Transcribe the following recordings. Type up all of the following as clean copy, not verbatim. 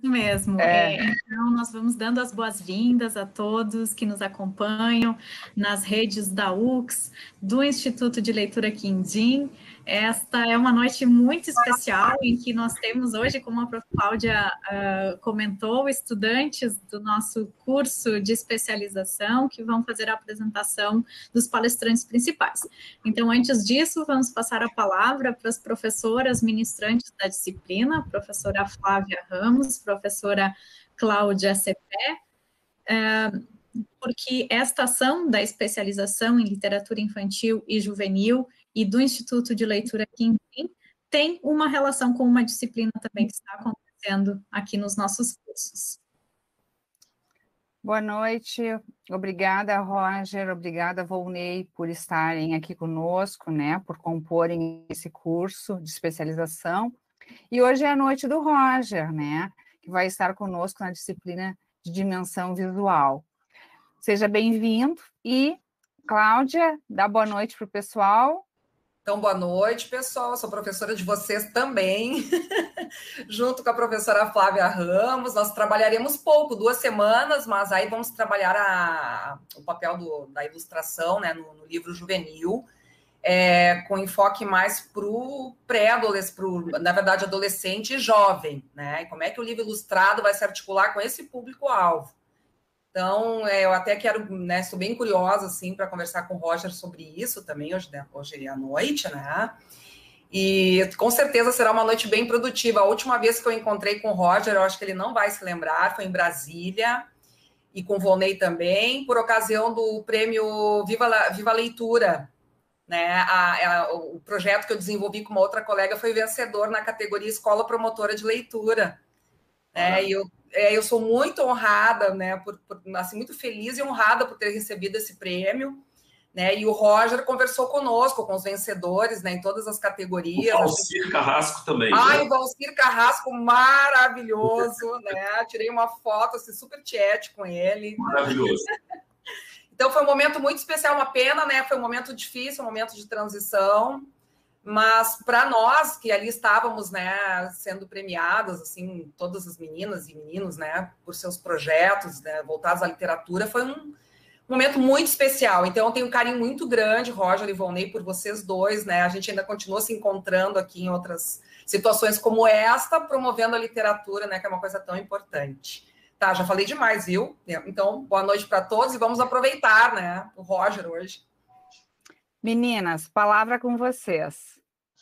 Mesmo. É. Então, nós vamos dando as boas-vindas a todos que nos acompanham nas redes da UX, do Instituto de Leitura Quindim. Esta é uma noite muito especial em que nós temos hoje, como a Prof. Cláudia comentou, estudantes do nosso curso de especialização que vão fazer a apresentação dos palestrantes principais. Então, antes disso, vamos passar a palavra para as professoras ministrantes da disciplina, a professora Flávia Ramos, professora Cláudia Cepé, porque esta ação da especialização em literatura infantil e juvenil e do Instituto de Leitura Quindim tem uma relação com uma disciplina também que está acontecendo aqui nos nossos cursos. Boa noite, obrigada, Roger, obrigada, Volney, por estarem aqui conosco, né, por comporem esse curso de especialização. E hoje é a noite do Roger, né, que vai estar conosco na disciplina de dimensão visual. Seja bem-vindo e, Cláudia, dá boa noite para o pessoal. Então, boa noite, pessoal. Sou professora de vocês também, junto com a professora Flávia Ramos. Nós trabalharemos pouco, 2 semanas, mas aí vamos trabalhar o papel da ilustração, né, no livro juvenil, com enfoque mais para o pré-adolescente, na verdade, adolescente e jovem, né? E como é que o livro ilustrado vai se articular com esse público-alvo. Então, eu até quero, né, estou bem curiosa, assim, para conversar com o Roger sobre isso também, hoje à noite, né, e com certeza será uma noite bem produtiva. A última vez que eu encontrei com o Roger, eu acho que ele não vai se lembrar, foi em Brasília, e com o Volney também, por ocasião do prêmio Viva a Leitura, né, o projeto que eu desenvolvi com uma outra colega foi vencedor na categoria Escola Promotora de Leitura, né, e eu sou muito honrada, né, assim, muito feliz e honrada por ter recebido esse prêmio, né, e o Roger conversou conosco, com os vencedores, né, em todas as categorias. O Valcir Carrasco também. O Valcir Carrasco, maravilhoso, né, tirei uma foto, assim, super tiete com ele. Maravilhoso. Então, foi um momento muito especial, uma pena, né, foi um momento difícil, um momento de transição, mas para nós que ali estávamos, né, sendo premiadas, assim, todas as meninas e meninos, né, por seus projetos, né, voltados à literatura, foi um momento muito especial. Então, eu tenho um carinho muito grande, Roger e Volney, por vocês dois, né, a gente ainda continua se encontrando aqui em outras situações como esta, promovendo a literatura, né, que é uma coisa tão importante. Tá, já falei demais, viu? Então, boa noite para todos e vamos aproveitar, né, o Roger hoje. Meninas, palavra com vocês.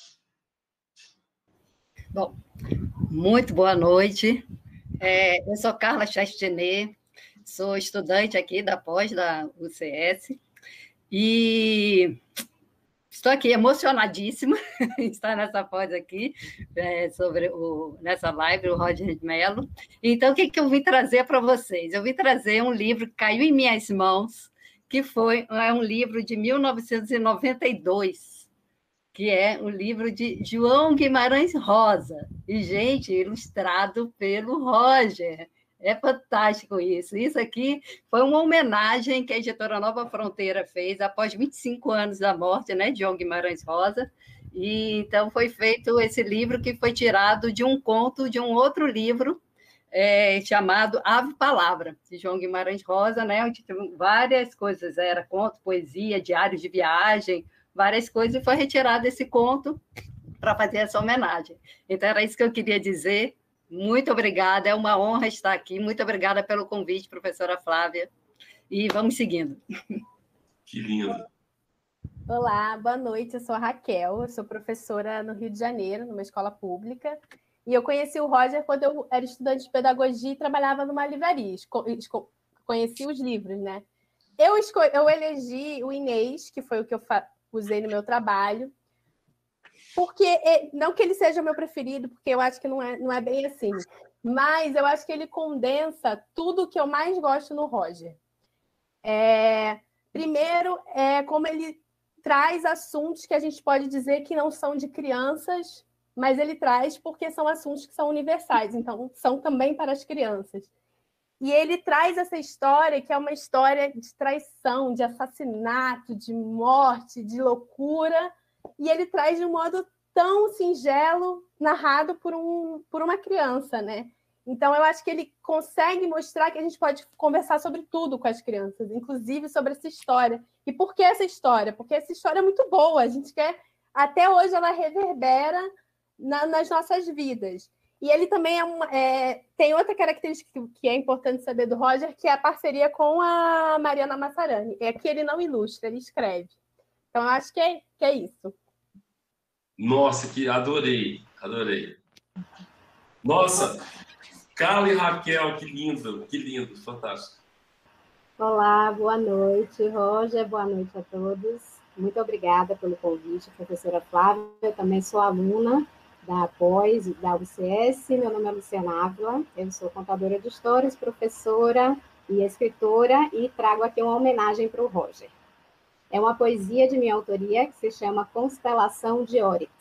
Bom, muito boa noite. Eu sou Carla Chastenet, sou estudante aqui da pós da UCS e estou aqui emocionadíssima em estar nessa pós aqui, nessa live, o Roger Mello. Então, o que eu vim trazer para vocês? Eu vim trazer um livro que caiu em minhas mãos, que é um livro de 1992, que é um livro de João Guimarães Rosa, e, gente, ilustrado pelo Roger. É fantástico isso. Isso aqui foi uma homenagem que a editora Nova Fronteira fez após 25 anos da morte, né, de João Guimarães Rosa, e então foi feito esse livro que foi tirado de um conto de um outro livro, chamado Ave Palavra, de João Guimarães Rosa, né, onde tem várias coisas, era conto, poesia, diários de viagem, várias coisas, e foi retirado esse conto para fazer essa homenagem. Então, era isso que eu queria dizer. Muito obrigada, é uma honra estar aqui, muito obrigada pelo convite, professora Flávia, e vamos seguindo. Que lindo. Olá, boa noite, eu sou a Raquel, eu sou professora no Rio de Janeiro, numa escola pública, e eu conheci o Roger quando eu era estudante de pedagogia e trabalhava numa livraria, conheci os livros, né? Eu elegi o Inês, que foi o que eu usei no meu trabalho, porque, não que ele seja o meu preferido, porque eu acho que não é bem assim, mas eu acho que ele condensa tudo o que eu mais gosto no Roger. Primeiro, como ele traz assuntos que a gente pode dizer que não são de crianças, mas ele traz porque são assuntos que são universais, então são também para as crianças. E ele traz essa história, que é uma história de traição, de assassinato, de morte, de loucura, e ele traz de um modo tão singelo, narrado por uma criança, né? Então, eu acho que ele consegue mostrar que a gente pode conversar sobre tudo com as crianças, inclusive sobre essa história. E por que essa história? Porque essa história é muito boa. A gente quer... Até hoje ela reverbera nas nossas vidas. E ele também tem outra característica que é importante saber do Roger, que é a parceria com a Mariana Massarani. É que ele não ilustra, ele escreve. Então, eu acho que é isso. Nossa, que adorei, adorei. Nossa, Carla e Raquel, que lindo, fantástico. Olá, boa noite, Roger, boa noite a todos. Muito obrigada pelo convite, professora Flávia. Eu também sou aluna da pós da UCS. Meu nome é Luciana Ávila, eu sou contadora de histórias, professora e escritora, e trago aqui uma homenagem para o Roger. É uma poesia de minha autoria que se chama Constelação de Órix.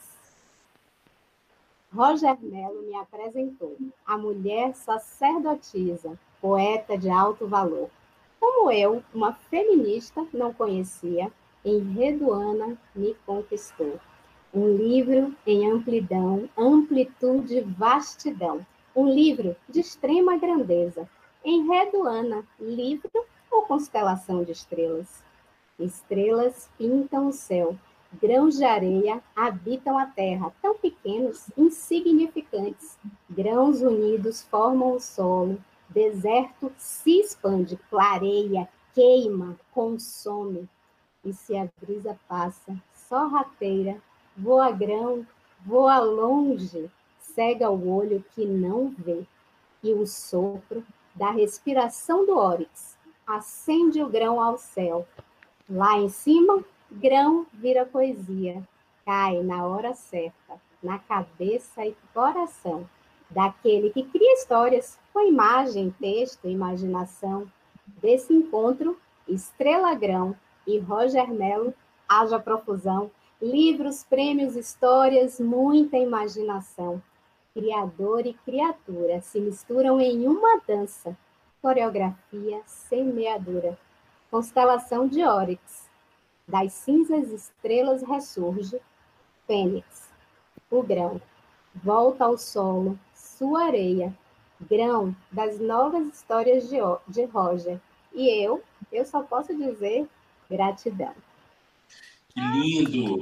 Roger Mello me apresentou a mulher sacerdotisa, poeta de alto valor. Como eu, uma feminista, não conhecia, Enredoana me conquistou. Um livro em amplidão, amplitude, vastidão. Um livro de extrema grandeza. Enredoana, livro ou constelação de estrelas? Estrelas pintam o céu, grãos de areia habitam a terra, tão pequenos, insignificantes. Grãos unidos formam o solo, deserto se expande, clareia, queima, consome. E se a brisa passa, sorrateira, voa grão, voa longe, cega o olho que não vê. E o sopro da respiração do órix acende o grão ao céu. Lá em cima, grão vira poesia, cai na hora certa, na cabeça e coração daquele que cria histórias com imagem, texto, imaginação. Desse encontro, Estrela Grão e Roger Mello, haja profusão, livros, prêmios, histórias, muita imaginação. Criador e criatura se misturam em uma dança, coreografia semeadura. Constelação de Órix, das cinzas estrelas ressurge, fênix, o grão, volta ao solo, sua areia, grão das novas histórias de Roger. E eu só posso dizer gratidão. Que lindo!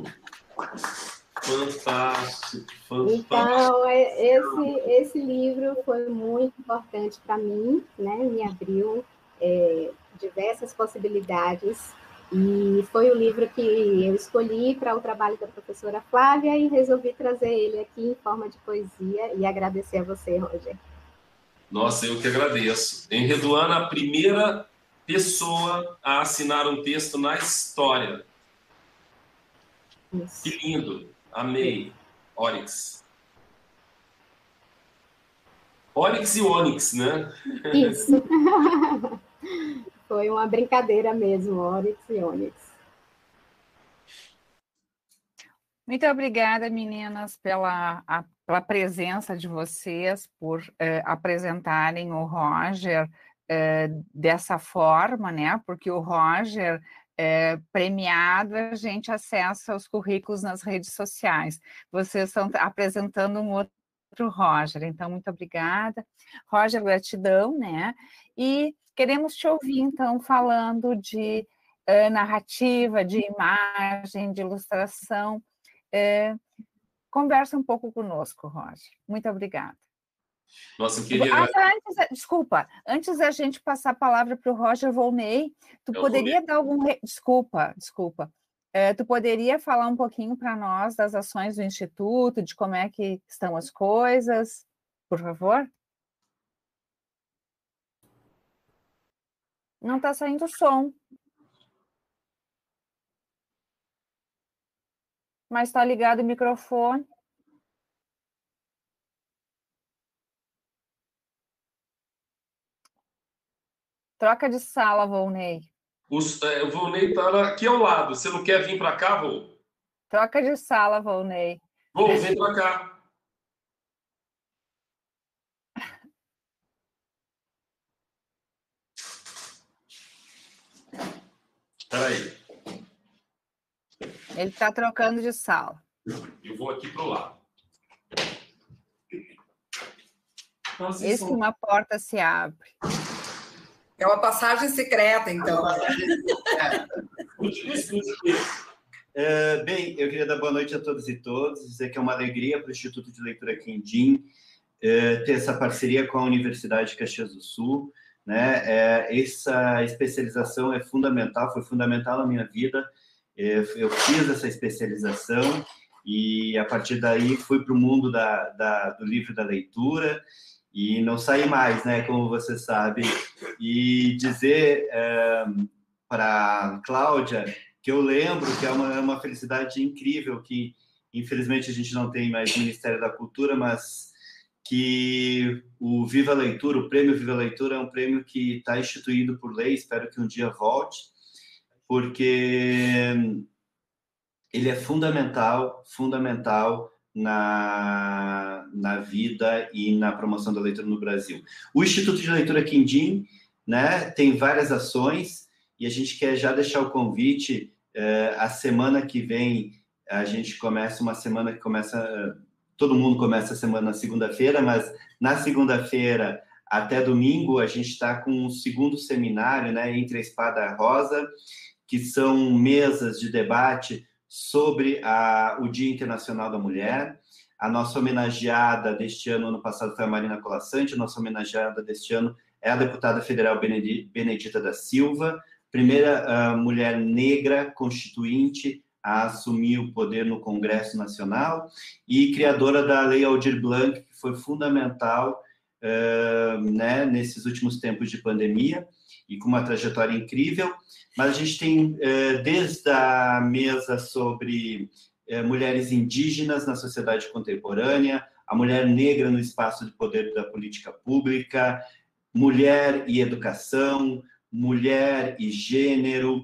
Fantástico, fantástico. Então, esse livro foi muito importante para mim, né? Me abriu diversas possibilidades, e foi o livro que eu escolhi para o trabalho da professora Flávia e resolvi trazer ele aqui em forma de poesia e agradecer a você, Roger. Nossa, eu que agradeço. Enredoana, a primeira pessoa a assinar um texto na história. Isso. Que lindo, amei. Órix. Órix e Ônix, né? Isso. Foi uma brincadeira mesmo, Órix e Ônix. Muito obrigada, meninas, pela presença de vocês, por apresentarem o Roger dessa forma, né? Porque o Roger, premiado, a gente acessa os currículos nas redes sociais. Vocês estão apresentando um outro Roger, então, muito obrigada. Roger, gratidão, né? E queremos te ouvir, então, falando de narrativa, de imagem, de ilustração. Conversa um pouco conosco, Roger. Muito obrigada. Nossa, eu queria... Desculpa, antes da gente passar a palavra para o Roger Volney, tu poderia dar algum... Desculpa. Tu poderia falar um pouquinho para nós das ações do Instituto, de como é que estão as coisas, por favor? Não está saindo som. Mas está ligado o microfone. Troca de sala, Volney. O Volney está aqui ao lado. Você não quer vir para cá, Vol? Troca de sala, Volney. Vol, vem para cá. Espera aí. Ele está trocando de sala. Eu vou aqui para o lado. Eis que uma porta se abre. É uma passagem secreta, então. Bem, eu queria dar boa noite a todos e todas, dizer que é uma alegria para o Instituto de Leitura Quindim ter essa parceria com a Universidade de Caxias do Sul, né? Essa especialização é fundamental, foi fundamental na minha vida. Eu fiz essa especialização e, a partir daí, fui para o mundo do livro da leitura e não saí mais, né, como você sabe. E dizer para a Cláudia que eu lembro que é uma felicidade incrível, que, infelizmente, a gente não tem mais Ministério da Cultura, mas que o Viva Leitura, o Prêmio Viva Leitura, é um prêmio que está instituído por lei, espero que um dia volte, porque ele é fundamental na vida e na promoção da leitura no Brasil. O Instituto de Leitura Quindim, né, tem várias ações, e a gente quer já deixar o convite. A semana que vem, a gente começa uma semana que começa... Todo mundo começa a semana na segunda-feira, mas na segunda-feira até domingo a gente está com um segundo seminário, né, Entre a Espada e a Rosa, que são mesas de debate sobre o Dia Internacional da Mulher. A nossa homenageada deste ano passado foi a Marina Colasanti, a nossa homenageada deste ano é a deputada federal Benedita da Silva, primeira mulher negra constituinte a assumir o poder no Congresso Nacional, e criadora da Lei Aldir Blanc, que foi fundamental né, nesses últimos tempos de pandemia, e com uma trajetória incrível. Mas a gente tem, desde a mesa sobre mulheres indígenas na sociedade contemporânea, a mulher negra no espaço de poder da política pública, mulher e educação, mulher e gênero,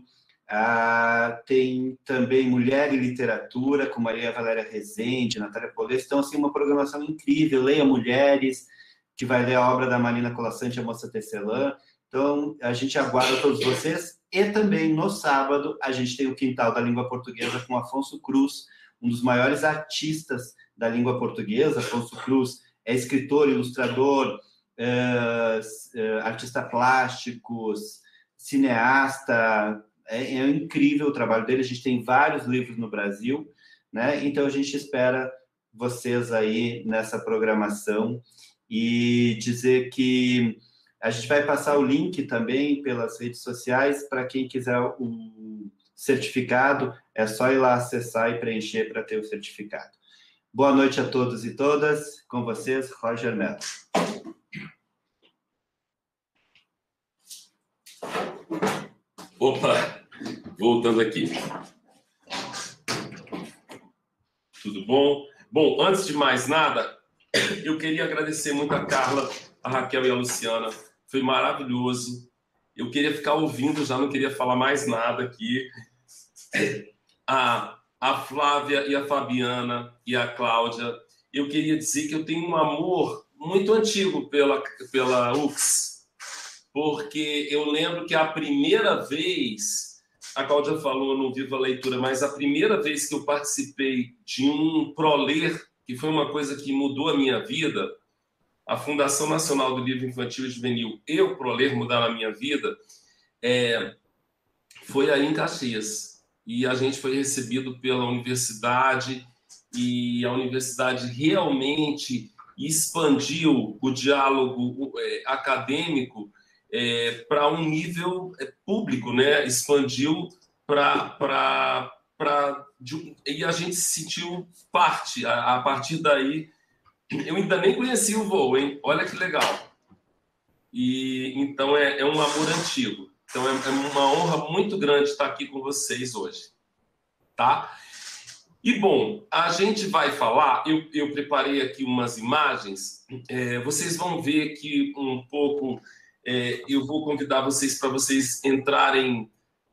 tem também mulher e literatura, com Maria Valéria Rezende, Natália Polês. Então, assim, uma programação incrível. Leia Mulheres, que vai ler a obra da Marina Colasanti, a Moça Tecelã. Então, a gente aguarda todos vocês. E também, no sábado, a gente tem o Quintal da Língua Portuguesa com Afonso Cruz, um dos maiores artistas da língua portuguesa. Afonso Cruz é escritor, ilustrador, artista plástico, cineasta. É incrível o trabalho dele. A gente tem vários livros no Brasil, né? Então, a gente espera vocês aí nessa programação, e dizer que a gente vai passar o link também pelas redes sociais para quem quiser o certificado. É só ir lá acessar e preencher para ter o certificado. Boa noite a todos e todas. Com vocês, Roger Mello. Opa, voltando aqui. Tudo bom? Bom, antes de mais nada, eu queria agradecer muito a Carla, a Raquel e a Luciana. Foi maravilhoso. Eu queria ficar ouvindo, já não queria falar mais nada aqui. A Flávia e a Fabiana e a Cláudia. Eu queria dizer que eu tenho um amor muito antigo pela UX, porque eu lembro que a primeira vez, a Cláudia falou no Viva Leitura, mas a primeira vez que eu participei de um ProLer, que foi uma coisa que mudou a minha vida, a Fundação Nacional do Livro Infantil e Juvenil e o ProLer mudaram a minha vida, foi aí em Caxias. E a gente foi recebido pela universidade, e a universidade realmente expandiu o diálogo acadêmico para um nível público, né? Expandiu e a gente se sentiu parte. A partir daí, eu ainda nem conhecia o voo, hein? Olha que legal. E então é um amor antigo. Então é uma honra muito grande estar aqui com vocês hoje, tá? E bom, a gente vai falar. Eu preparei aqui umas imagens. Vocês vão ver que um pouco. Eu vou convidar vocês para vocês entrarem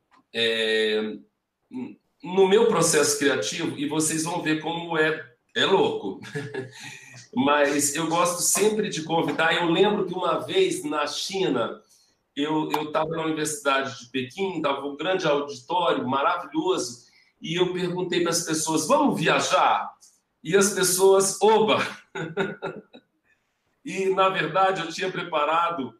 no meu processo criativo, e vocês vão ver como é louco. Mas eu gosto sempre de convidar. Eu lembro que uma vez na China, eu estava na Universidade de Pequim, estava um grande auditório maravilhoso, e eu perguntei para as pessoas: vamos viajar? E as pessoas, oba! e, na verdade, eu tinha preparado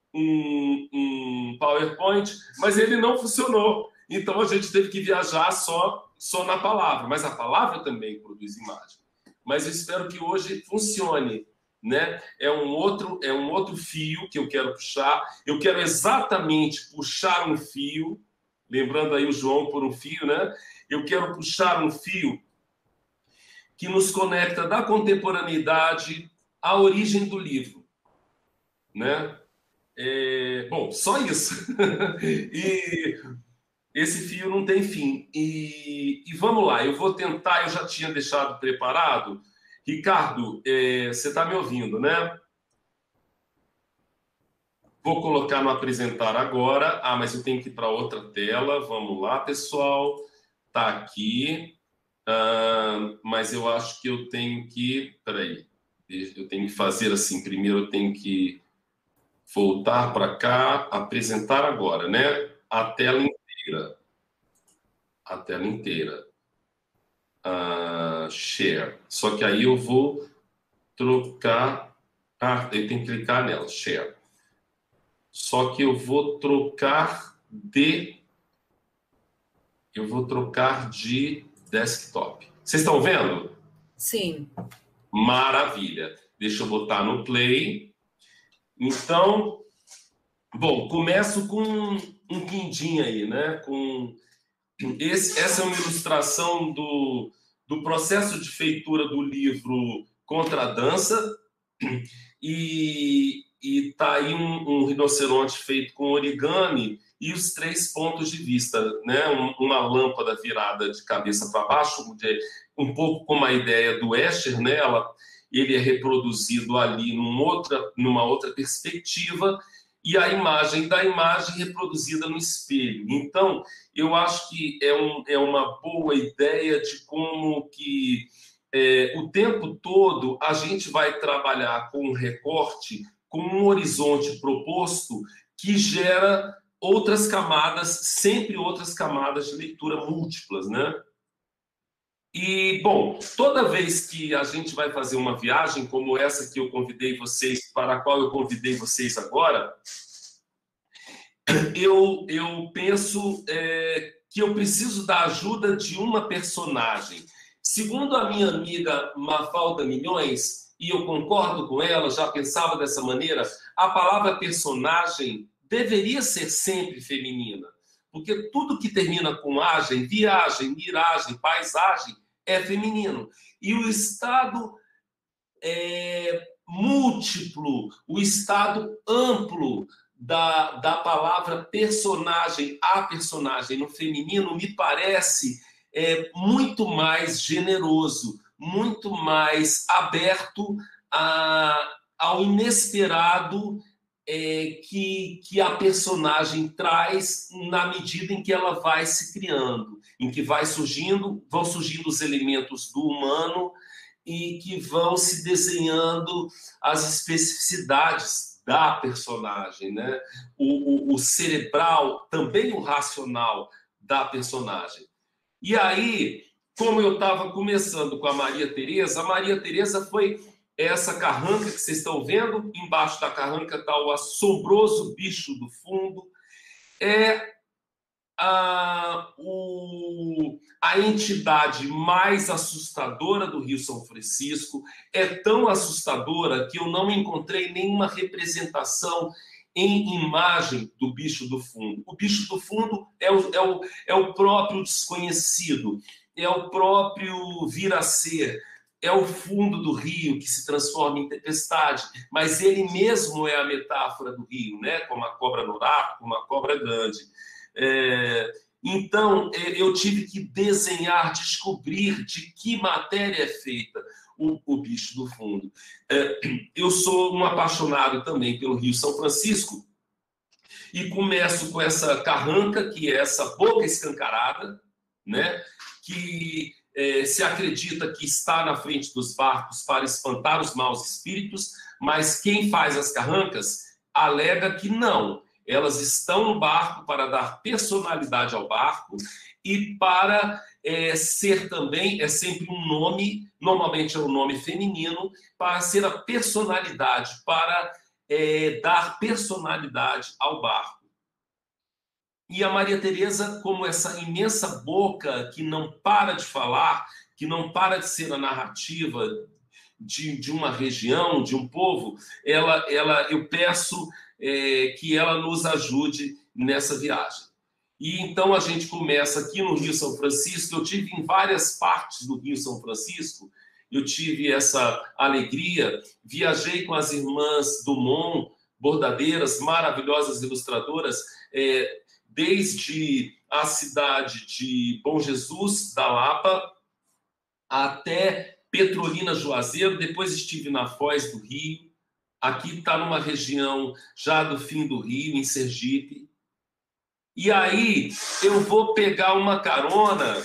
um PowerPoint, mas ele não funcionou. Então, a gente teve que viajar só na palavra. Mas a palavra também produz imagem. Mas eu espero que hoje funcione, né? É um outro fio que eu quero puxar. Eu quero exatamente puxar um fio, lembrando aí o João por um fio, né? Eu quero puxar um fio que nos conecta da contemporaneidade à origem do livro, né? Bom, só isso. E esse fio não tem fim. E vamos lá, eu vou tentar, eu já tinha deixado preparado. Ricardo, você está me ouvindo, né? Vou colocar no apresentar agora. Ah, mas eu tenho que ir para outra tela. Vamos lá, pessoal. Está aqui. Mas eu acho que eu tenho que... Peraí. Eu tenho que fazer assim. Primeiro eu tenho que voltar para cá, apresentar agora, né? A tela inteira. A tela inteira. Share. Só que aí eu vou trocar... eu tenho que clicar nela. Share. Só que eu vou trocar de desktop. Vocês estão vendo? Sim. Maravilha. Deixa eu botar no play. Então, bom, começo com um quindim aí, né? Essa é uma ilustração do processo de feitura do livro Contra a Dança. E tá aí um rinoceronte feito com origami e os 3 pontos de vista, né? Uma lâmpada virada de cabeça para baixo, um pouco como a ideia do Escher, né? Ele é reproduzido ali numa outra perspectiva, e a imagem da imagem reproduzida no espelho. Então, eu acho que é uma boa ideia de como que o tempo todo a gente vai trabalhar com um recorte, com um horizonte proposto que gera outras camadas, sempre outras camadas de leitura múltiplas, né? E, bom, toda vez que a gente vai fazer uma viagem como essa que eu convidei vocês, para a qual eu convidei vocês agora, eu penso que eu preciso da ajuda de uma personagem. Segundo a minha amiga Mafalda Milhões, e eu concordo com ela, já pensava dessa maneira, a palavra personagem deveria ser sempre feminina, porque tudo que termina com agem, viagem, miragem, paisagem, é feminino. E o estado múltiplo, o estado amplo da palavra personagem, a personagem no feminino, me parece muito mais generoso, muito mais aberto ao inesperado que a personagem traz na medida em que ela vai se criando, em que vão surgindo os elementos do humano e que vão se desenhando as especificidades da personagem, né? O cerebral, também o racional da personagem. E aí, como eu estava começando com a Maria Tereza foi essa carranca que vocês estão vendo. Embaixo da carranca está o assombroso bicho do fundo. A entidade mais assustadora do Rio São Francisco. É tão assustadora que eu não encontrei nenhuma representação em imagem do bicho do fundo. O bicho do fundo é o próprio desconhecido, é o próprio vir a ser, é o fundo do rio que se transforma em tempestade, mas ele mesmo é a metáfora do rio, né? Como a cobra norato, como a cobra grande. Então, eu tive que desenhar, descobrir de que matéria é feita o bicho do fundo. Eu sou um apaixonado também pelo Rio São Francisco e começo com essa carranca, que é essa boca escancarada, né? Que se acredita que está na frente dos barcos para espantar os maus espíritos, mas quem faz as carrancas alega que não. Elas estão no barco para dar personalidade ao barco e para ser também, é sempre um nome, normalmente é um nome feminino, para ser a personalidade, para dar personalidade ao barco. E a Maria Teresa, como essa imensa boca que não para de falar, que não para de ser a narrativa de uma região, de um povo, eu peço que ela nos ajude nessa viagem. E então a gente começa aqui no Rio São Francisco. Eu tive em várias partes do Rio São Francisco, eu tive essa alegria, viajei com as irmãs Dumont, bordadeiras, maravilhosas ilustradoras, desde a cidade de Bom Jesus, da Lapa, até Petrolina, Juazeiro, depois estive na Foz do Rio, aqui está numa região já do fim do Rio, em Sergipe. E aí eu vou pegar uma carona,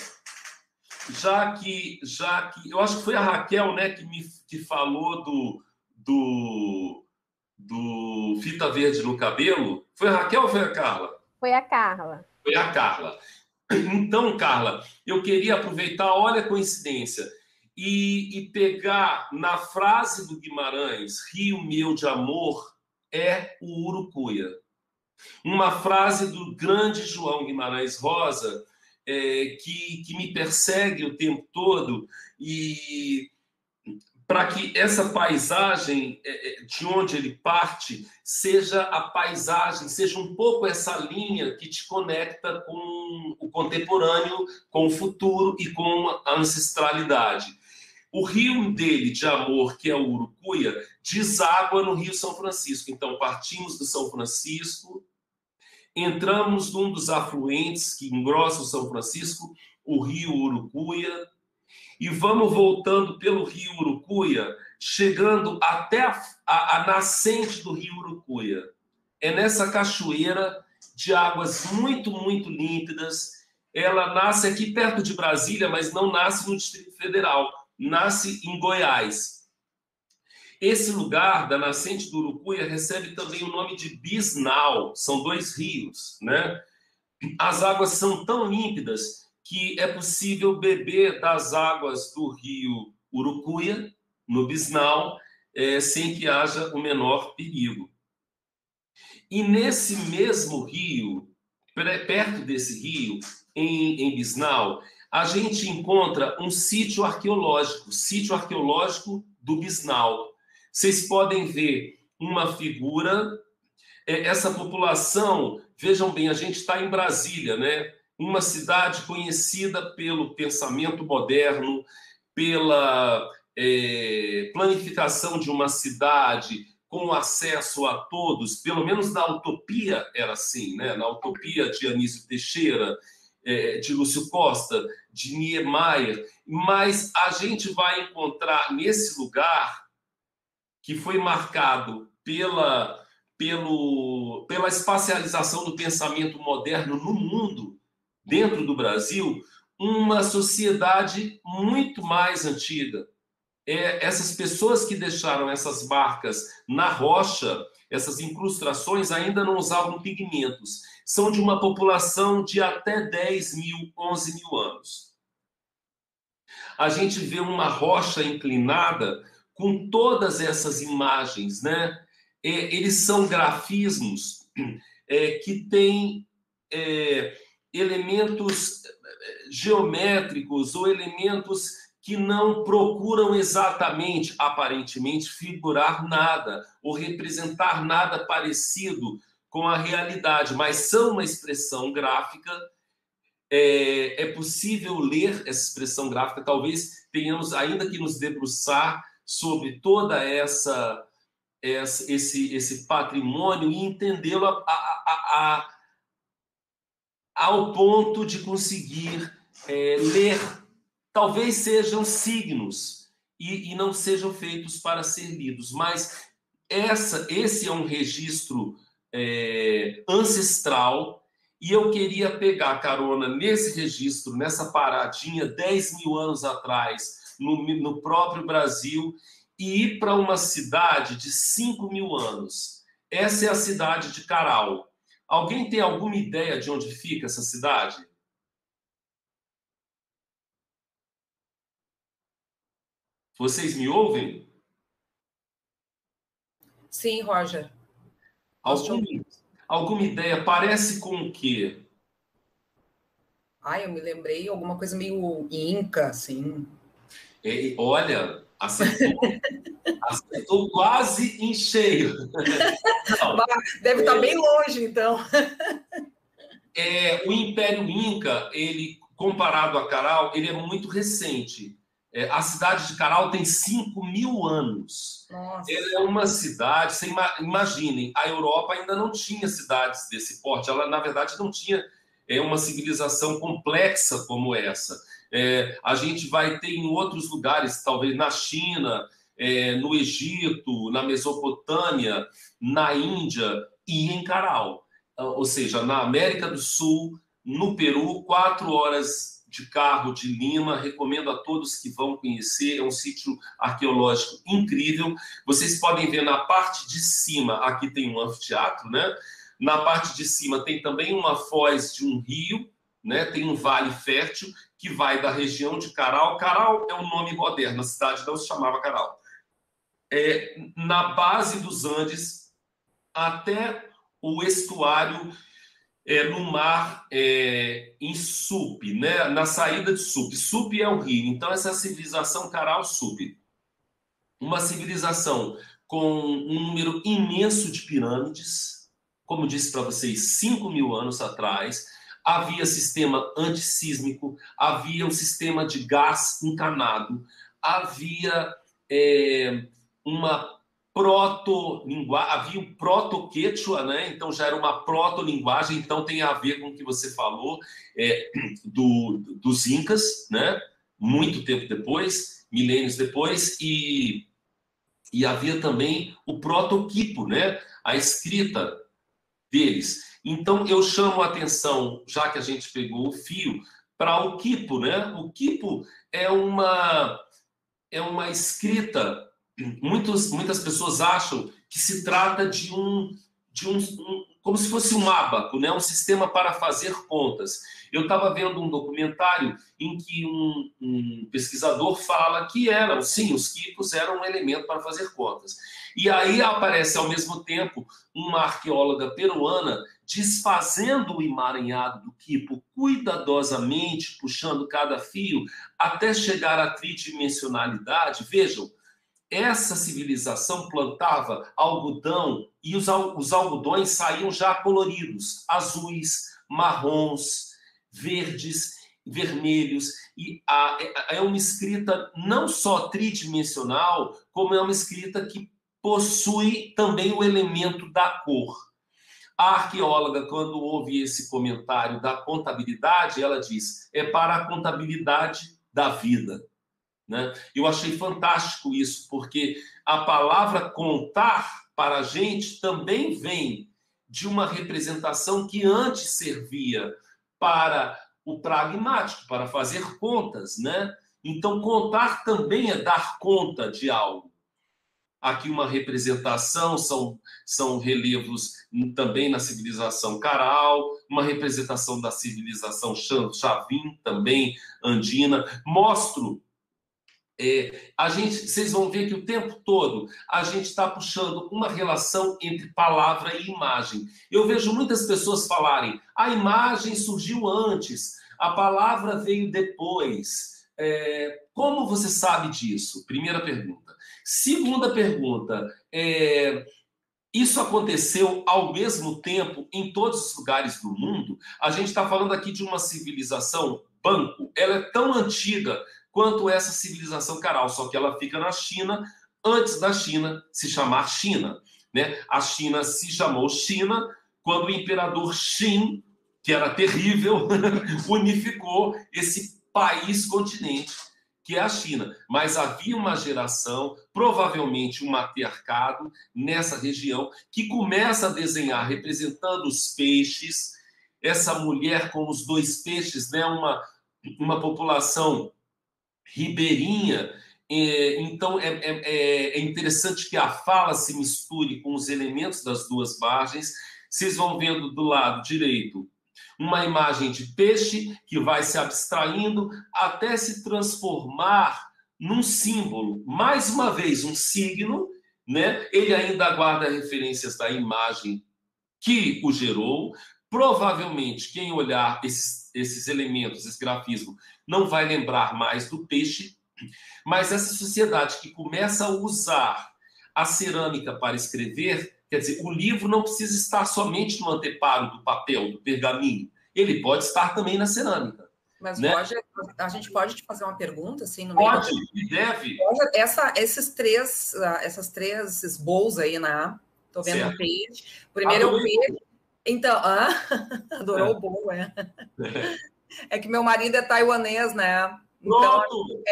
já que eu acho que foi a Raquel, né, que falou do fita verde no cabelo. Foi a Raquel ou foi a Carla? Foi a Carla. Foi a Carla. Então, Carla, eu queria aproveitar, olha a coincidência, e pegar na frase do Guimarães, Rio meu de amor é o Urucuia. Uma frase do grande João Guimarães Rosa, que me persegue o tempo todo, e para que essa paisagem de onde ele parte seja a paisagem, seja um pouco essa linha que te conecta com o contemporâneo, com o futuro e com a ancestralidade. O rio dele de amor, que é o Urucuia, deságua no Rio São Francisco. Então, partimos do São Francisco, entramos num dos afluentes que engrossa o São Francisco, o rio Urucuia, e vamos voltando pelo rio Urucuia, chegando até a nascente do rio Urucuia. É nessa cachoeira de águas muito, muito límpidas. Ela nasce aqui perto de Brasília, mas não nasce no Distrito Federal, nasce em Goiás. Esse lugar da nascente do Urucuia recebe também o nome de Bisnal, são 2 rios, né? As águas são tão límpidas que é possível beber das águas do rio Urucuia, no Bisnal, sem que haja o menor perigo. E nesse mesmo rio, perto desse rio, em Bisnal, a gente encontra um sítio arqueológico do Bisnal. Vocês podem ver uma figura, essa população, vejam bem, a gente está em Brasília, né? Uma cidade conhecida pelo pensamento moderno, pela planificação de uma cidade com acesso a todos, pelo menos na Utopia era assim, né? Na Utopia de Anísio Teixeira, de Lúcio Costa, de Niemeyer, mas a gente vai encontrar nesse lugar que foi marcado pela espacialização do pensamento moderno no mundo, dentro do Brasil, uma sociedade muito mais antiga. Essas pessoas que deixaram essas marcas na rocha, essas incrustações, ainda não usavam pigmentos. São de uma população de até 10 mil, 11 mil anos. A gente vê uma rocha inclinada com todas essas imagens, né? Eles são grafismos que têm elementos geométricos ou elementos que não procuram exatamente, aparentemente, figurar nada ou representar nada parecido com a realidade, mas são uma expressão gráfica. É possível ler essa expressão gráfica, talvez tenhamos ainda que nos debruçar sobre toda esse patrimônio e entendê-lo ao ponto de conseguir ler. Talvez sejam signos e não sejam feitos para ser lidos, mas esse é um registro ancestral, e eu queria pegar carona nesse registro, nessa paradinha 10 mil anos atrás, no próprio Brasil, e ir para uma cidade de 5 mil anos. Essa é a cidade de Caral. Alguém tem alguma ideia de onde fica essa cidade? Vocês me ouvem? Sim, Roger. Alguma ideia? Parece com o quê? Eu me lembrei alguma coisa meio Inca, assim. Olha, acertou quase em cheio. Deve estar bem longe, então. O Império Inca, ele, comparado a Caral, ele é muito recente. A cidade de Caral tem 5.000 anos. Nossa. Ela é uma cidade, você imaginem, a Europa ainda não tinha cidades desse porte. Ela, na verdade, não tinha uma civilização complexa como essa. A gente vai ter em outros lugares, talvez na China, no Egito, na Mesopotâmia, na Índia e em Caral. Ou seja, na América do Sul, no Peru, 4 horas de carro de Lima. Recomendo a todos que vão conhecer. É um sítio arqueológico incrível. Vocês podem ver na parte de cima, aqui tem um anfiteatro, né? Na parte de cima tem também uma foz de um rio, né? Tem um vale fértil que vai da região de Caral. Caral é um nome moderno, a cidade não se chamava Caral. Na base dos Andes até o estuário no mar, em Supe, né? Na saída de Supe. Supe é o rio. Então, essa civilização Caral-Supe. Uma civilização com um número imenso de pirâmides, como disse para vocês, 5.000 anos atrás. Havia sistema antissísmico, havia um sistema de gás encanado, havia uma proto-linguagem, havia um proto-quechua, né? Então já era uma proto-linguagem, então tem a ver com o que você falou dos Incas, né? Muito tempo depois, milênios depois, e havia também o proto-quipo, né? A escrita deles. Então eu chamo a atenção, já que a gente pegou o fio, para o quipo, né? O quipo é uma escrita. Muitas pessoas acham que se trata de como se fosse um ábaco, né? Um sistema para fazer contas. Eu estava vendo um documentário em que um pesquisador fala que sim, os quipos eram um elemento para fazer contas. E aí aparece, ao mesmo tempo, uma arqueóloga peruana desfazendo o emaranhado do quipo cuidadosamente, puxando cada fio, até chegar à tridimensionalidade. Vejam, essa civilização plantava algodão e os algodões saíam já coloridos, azuis, marrons, verdes, vermelhos. E é uma escrita não só tridimensional, como é uma escrita que possui também o elemento da cor. A arqueóloga, quando ouve esse comentário da contabilidade, ela diz, para a contabilidade da vida. Né? Eu achei fantástico isso, porque a palavra contar para a gente também vem de uma representação que antes servia para o pragmático, para fazer contas, né? Então, contar também é dar conta de algo. Aqui uma representação, são relevos também na civilização Caral, uma representação da civilização Chavin, também andina. Mostro vocês vão ver que o tempo todo a gente está puxando uma relação entre palavra e imagem. Eu vejo muitas pessoas falarem, a imagem surgiu antes, a palavra veio depois. Como você sabe disso? Primeira pergunta. Segunda pergunta, isso aconteceu ao mesmo tempo em todos os lugares do mundo? A gente está falando aqui de uma civilização banco, ela é tão antiga quanto essa civilização Caral, só que ela fica na China, antes da China se chamar China, né? A China se chamou China quando o imperador Qin, que era terrível, unificou esse país-continente, que é a China. Mas havia uma geração, provavelmente um matriarcado, nessa região, que começa a desenhar, representando os peixes, essa mulher com os 2 peixes, né? Uma população ribeirinha. Então é interessante que a fala se misture com os elementos das 2 margens. Vocês vão vendo do lado direito uma imagem de peixe que vai se abstraindo até se transformar num símbolo. Mais uma vez, um signo, né? Ele ainda guarda referências da imagem que o gerou. Provavelmente, quem olhar esses elementos, esse grafismo, não vai lembrar mais do peixe, mas essa sociedade que começa a usar a cerâmica para escrever, quer dizer, o livro não precisa estar somente no anteparo do papel, do pergaminho, ele pode estar também na cerâmica. Mas, né? Roger, a gente pode te fazer uma pergunta, assim, no meio? Pode, e deve. Roger, essas três bowls aí, né? Tô vendo no peixe. Primeiro é o peixe. Então, adorou o bowl, É que meu marido é taiwanês, né? Então,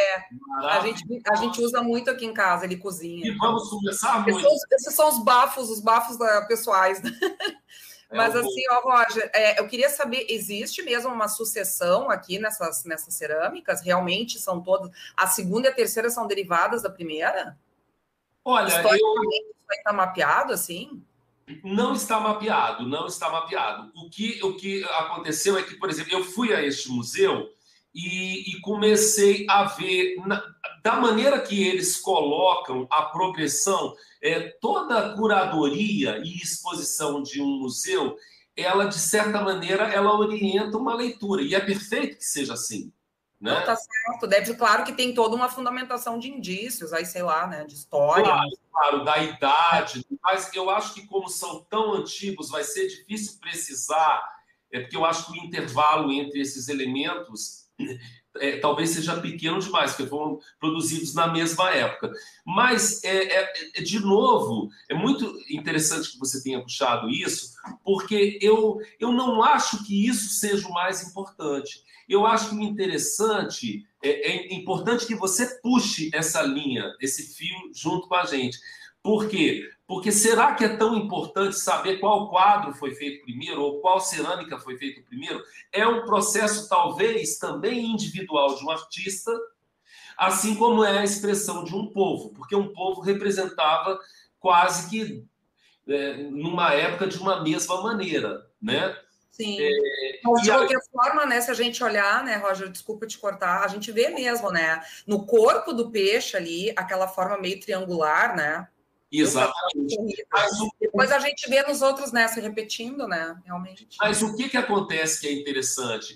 a gente usa muito aqui em casa, ele cozinha. E vamos começar muito. Esses são os bafos pessoais. Mas assim, Roger, eu queria saber, existe mesmo uma sucessão aqui nessas cerâmicas? Realmente são todas... A segunda e a terceira são derivadas da primeira? Olha, historicamente, isso aí está mapeado, assim? Não está mapeado, não está mapeado. O que aconteceu é que, por exemplo, eu fui a este museu e comecei a ver, da maneira que eles colocam a progressão, toda a curadoria e exposição de um museu, ela, de certa maneira, ela orienta uma leitura, e é perfeito que seja assim. Né? Não, tá certo. Claro que tem toda uma fundamentação de indícios, aí, sei lá, né, de história. Claro, da idade, mas eu acho que como são tão antigos, vai ser difícil precisar, porque eu acho que o intervalo entre esses elementos talvez seja pequeno demais, porque foram produzidos na mesma época. Mas, de novo, é muito interessante que você tenha puxado isso, porque eu não acho que isso seja o mais importante. Eu acho que o interessante, é importante que você puxe essa linha, esse fio junto com a gente. Por quê? Porque será que é tão importante saber qual quadro foi feito primeiro ou qual cerâmica foi feita primeiro? É um processo, talvez, também individual de um artista, assim como é a expressão de um povo, porque um povo representava quase que, numa época, de uma mesma maneira, né? Sim. Mas, de qualquer forma, né, se a gente olhar, né, Roger, desculpa te cortar, a gente vê mesmo, né, no corpo do peixe ali, aquela forma meio triangular, né? Exatamente. Depois a gente vê nos outros, né, se repetindo, né, realmente. Mas o que acontece que é interessante?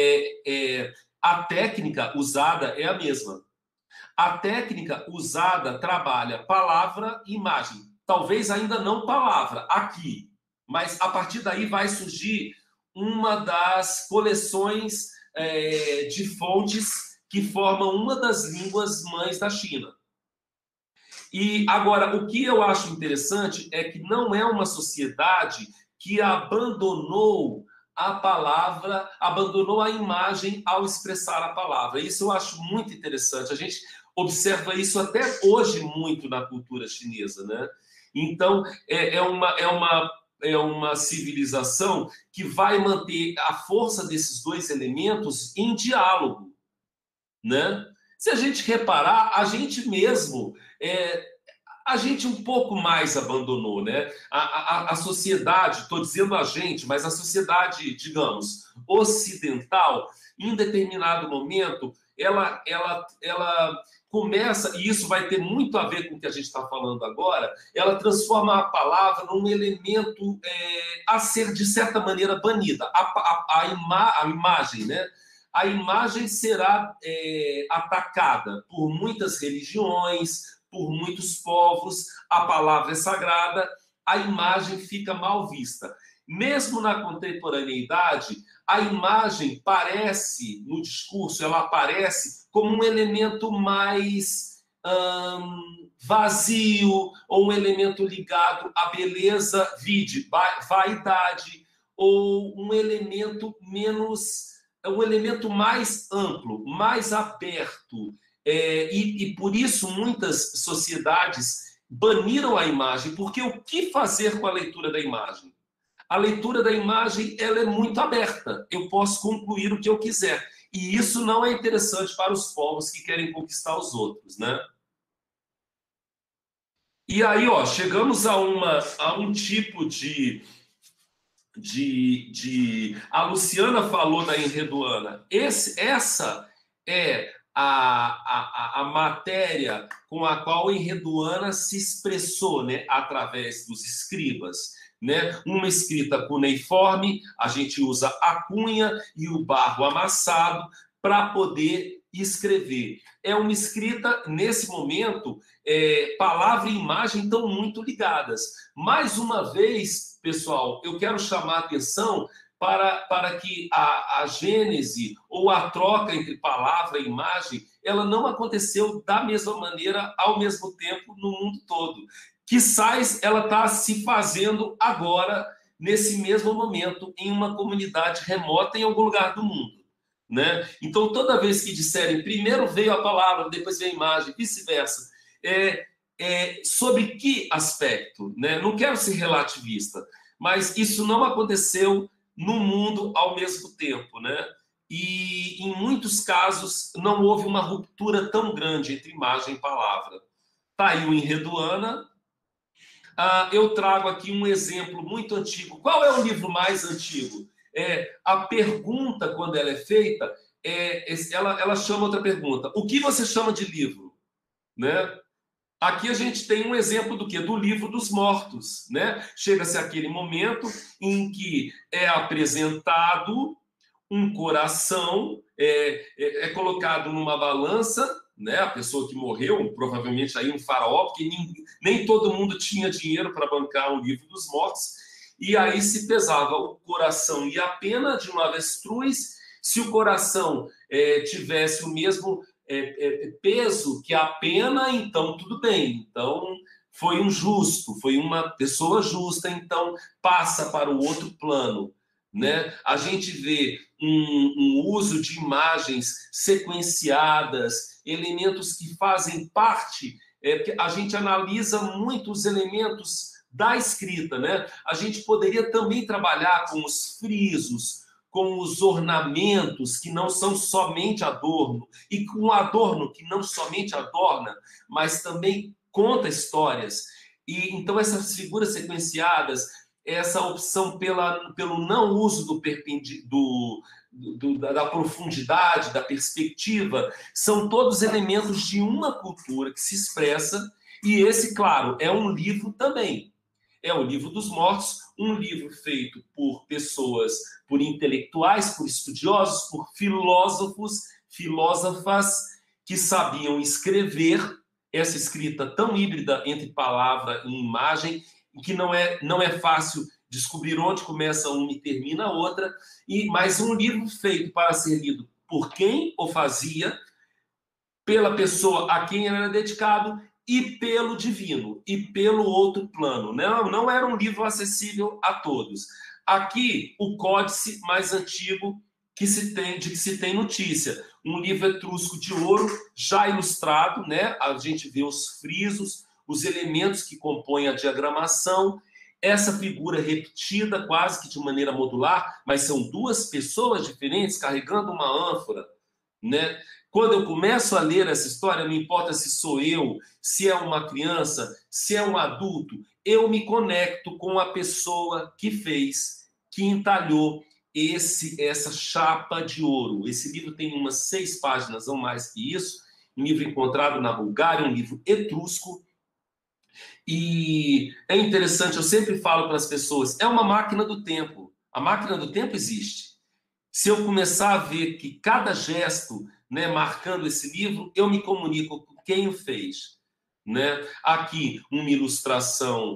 A técnica usada é a mesma. A técnica usada trabalha palavra e imagem. Talvez ainda não palavra, aqui. Mas a partir daí vai surgir uma das coleções de fontes que formam uma das línguas mães da China. E agora, o que eu acho interessante é que não é uma sociedade que abandonou a palavra, abandonou a imagem ao expressar a palavra. Isso eu acho muito interessante. A gente observa isso até hoje muito na cultura chinesa, né? Então, é uma civilização que vai manter a força desses dois elementos em diálogo, né? Se a gente reparar, a gente mesmo, a gente um pouco mais abandonou, né? A sociedade, estou dizendo a gente, mas a sociedade, digamos, ocidental, em determinado momento, ela começa, e isso vai ter muito a ver com o que a gente está falando agora, ela transforma a palavra num elemento a ser, de certa maneira, banida. A imagem, né? A imagem será atacada por muitas religiões, por muitos povos, a palavra é sagrada, a imagem fica mal vista. Mesmo na contemporaneidade, a imagem parece, no discurso, ela aparece como um elemento mais vazio, ou um elemento ligado à beleza, vaidade, ou um elemento mais amplo, mais aberto. E por isso muitas sociedades baniram a imagem, porque o que fazer com a leitura da imagem? A leitura da imagem ela é muito aberta, eu posso concluir o que eu quiser, e isso não é interessante para os povos que querem conquistar os outros, né? E aí, chegamos a um tipo de A Luciana falou da Enredoana. Essa é a matéria com a qual a Enredoana se expressou, né, através dos escribas, né? Uma escrita cuneiforme, a gente usa a cunha e o barro amassado para poder escrever. É uma escrita, nesse momento, palavra e imagem estão muito ligadas. Mais uma vez, pessoal, eu quero chamar a atenção para que a gênese ou a troca entre palavra e imagem, ela não aconteceu da mesma maneira ao mesmo tempo no mundo todo. Quizás ela está se fazendo agora, nesse mesmo momento, em uma comunidade remota em algum lugar do mundo, né? Então, toda vez que disserem primeiro veio a palavra, depois veio a imagem, vice-versa, sobre que aspecto, né? Não quero ser relativista, mas isso não aconteceu no mundo ao mesmo tempo, né? E, em muitos casos, não houve uma ruptura tão grande entre imagem e palavra. Está aí o Enredoana. Eu trago aqui um exemplo muito antigo. Qual é o livro mais antigo? A pergunta, quando ela é feita, ela chama outra pergunta. O que você chama de livro? Né? Aqui a gente tem um exemplo do quê? Do livro dos mortos, né? Chega-se aquele momento em que é apresentado um coração, é colocado numa balança, né? A pessoa que morreu, provavelmente aí um faraó, porque nem todo mundo tinha dinheiro para bancar um livro dos mortos, e aí se pesava o coração e a pena de um avestruz. Se o coração tivesse o mesmo peso que a pena, então tudo bem. Então foi um justo, foi uma pessoa justa, então passa para o outro plano, né? A gente vê um uso de imagens sequenciadas, elementos que fazem parte, a gente analisa muito os elementos da escrita, né? A gente poderia também trabalhar com os frisos, com os ornamentos que não são somente adorno, e com o adorno que não somente adorna, mas também conta histórias. E então essas figuras sequenciadas, essa opção pelo não uso da profundidade, da perspectiva, são todos elementos de uma cultura que se expressa, e esse, claro, é um livro também. É o Livro dos Mortos, um livro feito por pessoas, por intelectuais, por estudiosos, por filósofos, filósofas que sabiam escrever essa escrita tão híbrida entre palavra e imagem, que não é fácil descobrir onde começa uma e termina a outra, mas um livro feito para ser lido por quem o fazia, pela pessoa a quem ele era dedicado, e pelo divino, e pelo outro plano. Não era um livro acessível a todos. Aqui, o códice mais antigo de que se tem notícia. Um livro etrusco de ouro, já ilustrado, né? A gente vê os frisos, os elementos que compõem a diagramação, essa figura repetida quase que de maneira modular, mas são duas pessoas diferentes carregando uma ânfora, né? Quando eu começo a ler essa história, não importa se sou eu, se é uma criança, se é um adulto, eu me conecto com a pessoa que fez, que entalhou essa chapa de ouro. Esse livro tem umas 6 páginas, ou mais que isso, um livro encontrado na Bulgária, um livro etrusco. E é interessante, eu sempre falo para as pessoas, é uma máquina do tempo. A máquina do tempo existe. Se eu começar a ver que cada gesto, né, marcando esse livro, eu me comunico com quem o fez, né? Aqui, uma ilustração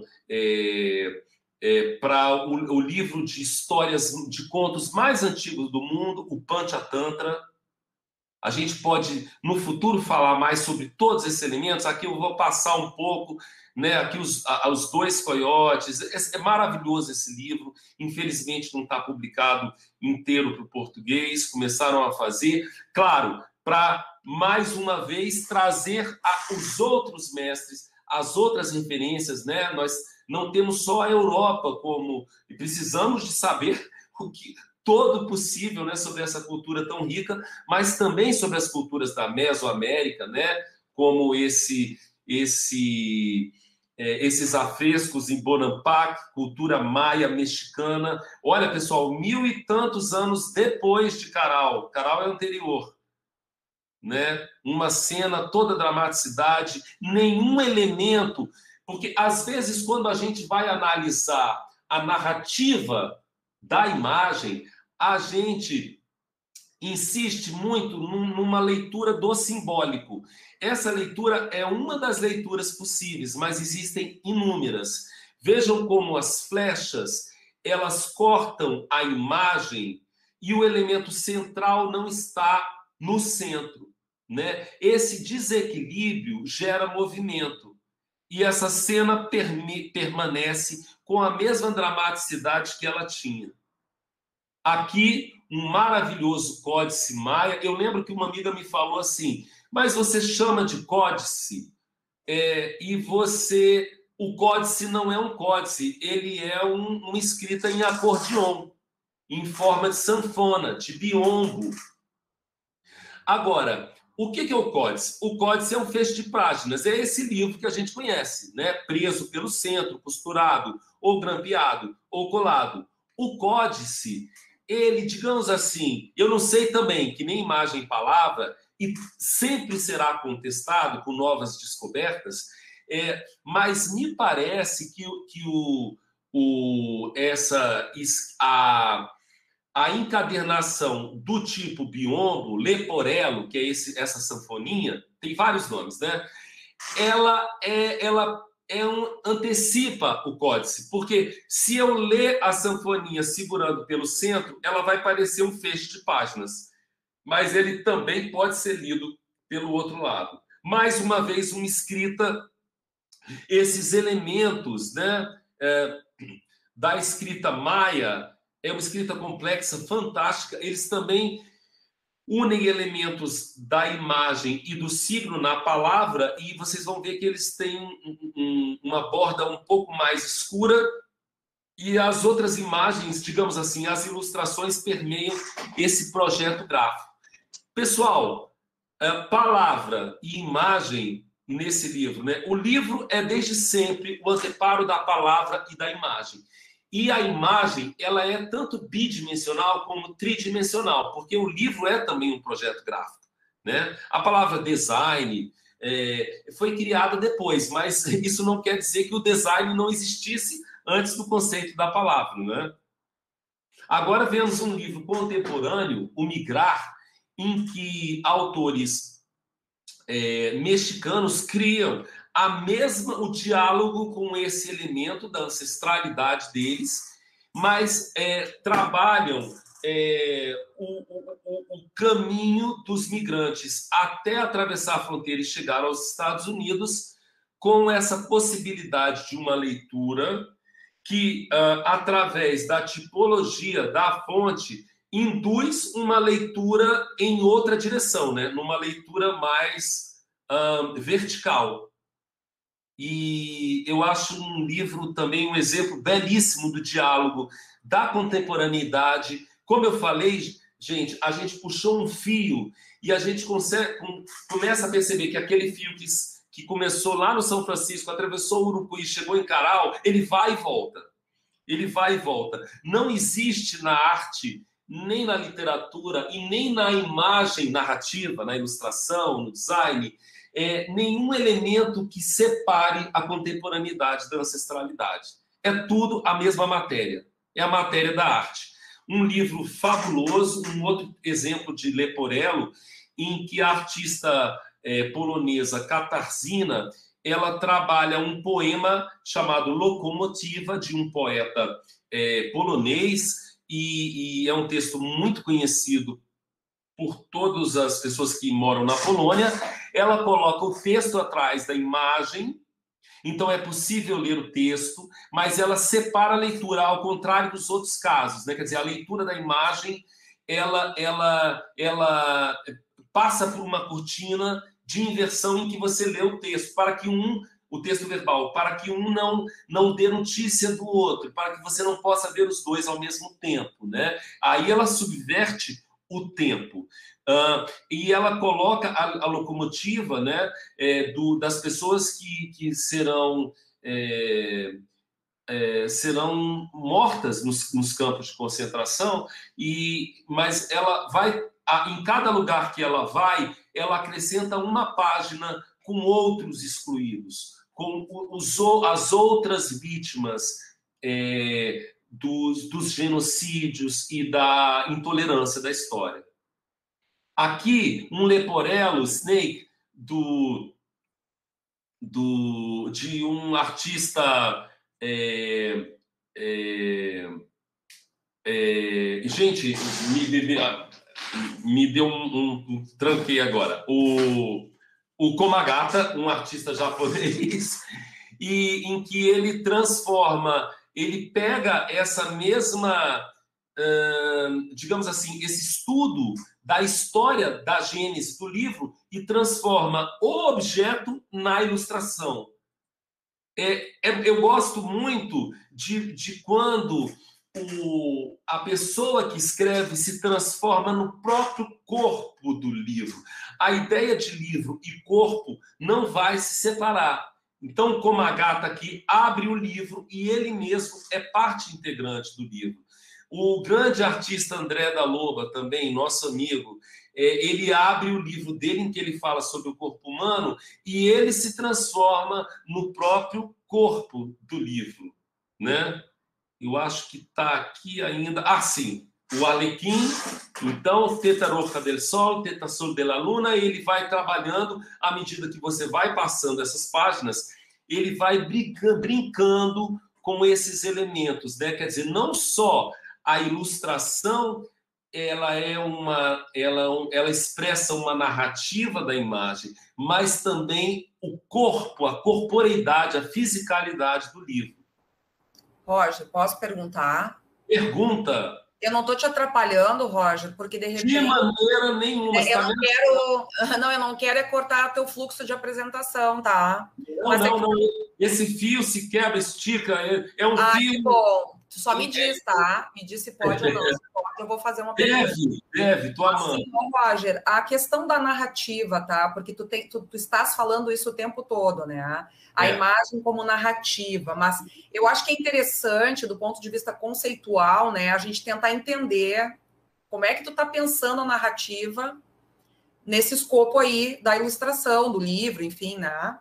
para o livro de histórias, de contos mais antigos do mundo, o Panchatantra. A gente pode, no futuro, falar mais sobre todos esses elementos. Aqui eu vou passar um pouco, né? Aqui os 2 coiotes. É maravilhoso esse livro. Infelizmente, não está publicado inteiro para o português. Começaram a fazer, claro, para, mais uma vez, trazer os outros mestres, as outras referências, né? Nós não temos só a Europa e precisamos de saber todo possível, né, sobre essa cultura tão rica, mas também sobre as culturas da Mesoamérica, né, como esse esses afrescos em Bonampak, cultura maia mexicana. Olha, pessoal, 1000 e tantos anos depois de Caral. Caral é anterior. Né? Uma cena, toda dramaticidade, nenhum elemento, porque às vezes quando a gente vai analisar a narrativa da imagem, a gente insiste muito numa leitura do simbólico. Essa leitura é uma das leituras possíveis, mas existem inúmeras. Vejam como as flechas, elas cortam a imagem e o elemento central não está no centro, né? Esse desequilíbrio gera movimento. E essa cena permanece com a mesma dramaticidade que ela tinha. Aqui, um maravilhoso códice maia. Eu lembro que uma amiga me falou assim, mas você chama de códice, e o códice não é um códice, ele é uma escrita em acordeon, em forma de sanfona, de biombo. Agora, o que é o códice? O códice é um feixe de páginas, é esse livro que a gente conhece, né? Preso pelo centro, costurado, ou grampeado, ou colado. O códice, ele, digamos assim, eu não sei também, que nem imagem e palavra, e sempre será contestado com novas descobertas, mas me parece que a encadernação do tipo biombo, leporello, que é essa sanfoninha, tem vários nomes, né? Ela antecipa o códice, porque se eu ler a sanfoninha segurando pelo centro, ela vai parecer um feixe de páginas, mas ele também pode ser lido pelo outro lado. Mais uma vez, uma escrita, esses elementos, né, da escrita maia, é uma escrita complexa, fantástica. Eles também unem elementos da imagem e do signo na palavra, e vocês vão ver que eles têm uma borda um pouco mais escura, e as outras imagens, digamos assim, as ilustrações permeiam esse projeto gráfico. Pessoal, palavra e imagem nesse livro, né? O livro é desde sempre o anteparo da palavra e da imagem. E a imagem, ela é tanto bidimensional como tridimensional, porque o livro é também um projeto gráfico, né? A palavra design foi criada depois, mas isso não quer dizer que o design não existisse antes do conceito da palavra, né? Agora vemos um livro contemporâneo, O Migrar, em que autores mexicanos criam o diálogo com esse elemento da ancestralidade deles, mas trabalham o caminho dos migrantes até atravessar a fronteira e chegar aos Estados Unidos, com essa possibilidade de uma leitura que, através da tipologia da fonte, induz uma leitura em outra direção, né? Numa leitura mais vertical. E eu acho um livro também um exemplo belíssimo do diálogo, da contemporaneidade. Como eu falei, gente, a gente puxou um fio e a gente começa a perceber que aquele fio que começou lá no São Francisco, atravessou o Urucuí e chegou em Caral, ele vai e volta. Ele vai e volta. Não existe na arte, nem na literatura e nem na imagem narrativa, na ilustração, no design, nenhum elemento que separe a contemporaneidade da ancestralidade. É tudo a mesma matéria. É a matéria da arte. Um livro fabuloso, um outro exemplo de Leporello, em que a artista polonesa Katarzyna, ela trabalha um poema chamado Locomotiva, de um poeta polonês, e é um texto muito conhecido por todas as pessoas que moram na Polônia. Ela coloca o texto atrás da imagem, então é possível ler o texto, mas ela separa a leitura, ao contrário dos outros casos, né? Quer dizer, a leitura da imagem, ela passa por uma cortina de inversão em que você lê o texto, para que o texto verbal, para que um não dê notícia do outro, para que você não possa ver os dois ao mesmo tempo, né? Aí ela subverte o tempo. E ela coloca a locomotiva, né, das pessoas que serão serão mortas nos campos de concentração, mas ela vai, em cada lugar que ela vai, ela acrescenta uma página com outros excluídos, com as outras vítimas dos genocídios e da intolerância da história. Aqui, um leporello, Snake, de um artista... gente, me deu um tranquei agora. O Komagata, um artista japonês, e em que ele transforma, ele pega essa mesma, digamos assim, esse estudo da história da gênese do livro e transforma o objeto na ilustração. Eu gosto muito de quando a pessoa que escreve se transforma no próprio corpo do livro. A ideia de livro e corpo não vai se separar. Então, Komagata aqui abre o livro e ele mesmo é parte integrante do livro. O grande artista André da Loba, também, nosso amigo, ele abre o livro dele em que ele fala sobre o corpo humano e ele se transforma no próprio corpo do livro, né? Eu acho que está aqui ainda... Ah, sim, o Arlequim, então, Teta Roja del Sol, Teta Sol de la Luna, ele vai trabalhando, à medida que você vai passando essas páginas, ele vai brincando com esses elementos, né? Quer dizer, não só a ilustração, ela expressa uma narrativa da imagem, mas também o corpo, a corporeidade, a fisicalidade do livro. Roger, posso perguntar? Pergunta. Eu não estou te atrapalhando, Roger, porque de repente... De maneira nenhuma. Eu não quero cortar teu fluxo de apresentação, tá? Não. Esse fio se quebra, estica, é um fio... Que bom. Tu só me diz, tá? Me diz se pode ou não. Se pode, eu vou fazer uma pergunta. Deve, tô amando. Assim, Roger, a questão da narrativa, tá? Porque tu estás falando isso o tempo todo, né? A imagem como narrativa. Mas eu acho que é interessante, do ponto de vista conceitual, né? A gente tentar entender como é que tu tá pensando a narrativa nesse escopo aí da ilustração, do livro, enfim, né?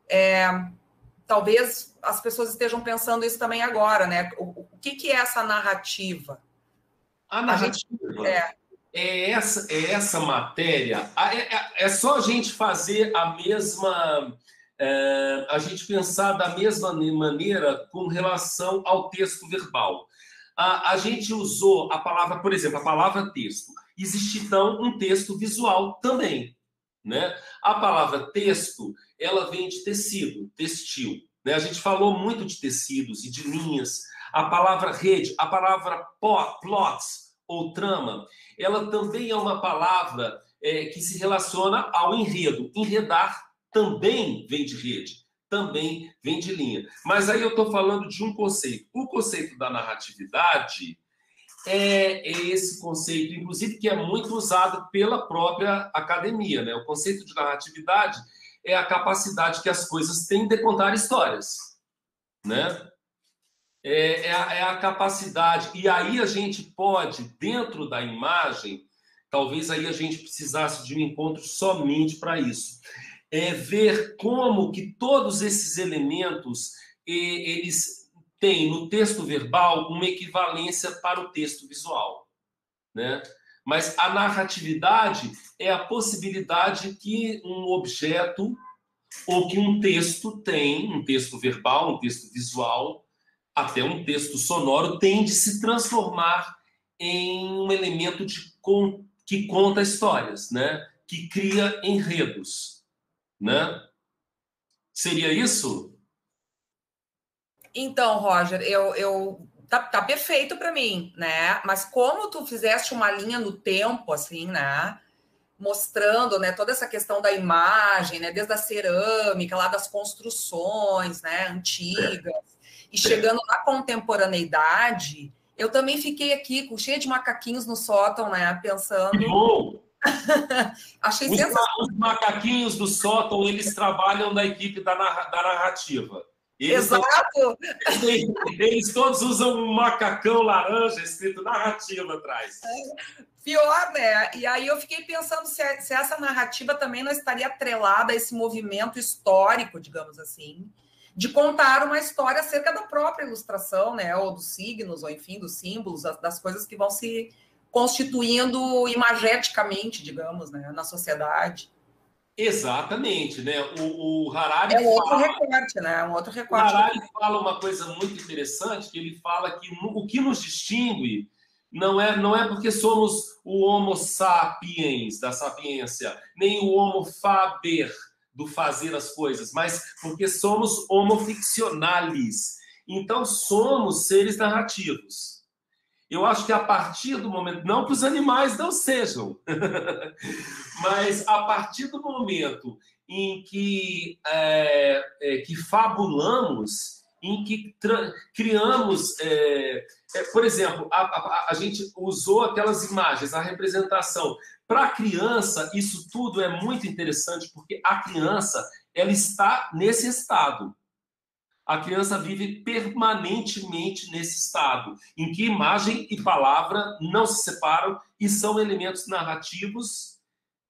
Talvez as pessoas estejam pensando isso também agora, né? O que é essa narrativa? A narrativa é essa matéria. É só a gente fazer a mesma... a gente pensar da mesma maneira com relação ao texto verbal. A gente usou a palavra, por exemplo, a palavra texto. Existe, então, um texto visual também, né? A palavra texto, ela vem de tecido, textil, né? A gente falou muito de tecidos e de linhas. A palavra rede, a palavra plots ou trama, ela também é uma palavra que se relaciona ao enredo. Enredar também vem de rede, também vem de linha. Mas aí eu estou falando de um conceito. O conceito da narratividade é esse conceito, inclusive, que é muito usado pela própria academia, né? O conceito de narratividade é a capacidade que as coisas têm de contar histórias, né? É a capacidade. E aí a gente pode, dentro da imagem, talvez aí a gente precisasse de um encontro somente para isso, ver como que todos esses elementos, eles têm no texto verbal uma equivalência para o texto visual, né? Mas a narratividade é a possibilidade que um objeto ou que um texto tem, um texto verbal, um texto visual, até um texto sonoro, tem de se transformar em um elemento que conta histórias, né? Que cria enredos, né? Seria isso? Então, Roger, tá perfeito para mim, né? Mas como tu fizeste uma linha no tempo, assim, né? Mostrando, né, toda essa questão da imagem, né? Desde a cerâmica, lá das construções, né? Antigas, e chegando na contemporaneidade, eu também fiquei aqui cheia de macaquinhos no sótão, né? Pensando... Que bom! Achei sensacional. Os macaquinhos do sótão, eles trabalham na equipe da narrativa. Exato! Eles todos usam um macacão laranja escrito narrativa atrás. Pior, né? E aí eu fiquei pensando se essa narrativa também não estaria atrelada a esse movimento histórico, digamos assim, de contar uma história acerca da própria ilustração, né? Ou dos signos, ou enfim, dos símbolos, das coisas que vão se constituindo imageticamente, digamos, né? Na sociedade. Exatamente, né? O Harari é um outro recorte, né? Um outro recorte. O Harari fala uma coisa muito interessante, que ele fala que o que nos distingue não é porque somos o Homo sapiens, da sapiência, nem o Homo faber, do fazer as coisas, mas porque somos homo fictionalis. Então, somos seres narrativos. Eu acho que a partir do momento, não que os animais não sejam, mas a partir do momento em que fabulamos, em que criamos, por exemplo, a gente usou aquelas imagens, a representação. Para a criança, isso tudo é muito interessante, porque a criança ela está nesse estado. A criança vive permanentemente nesse estado, em que imagem e palavra não se separam e são elementos narrativos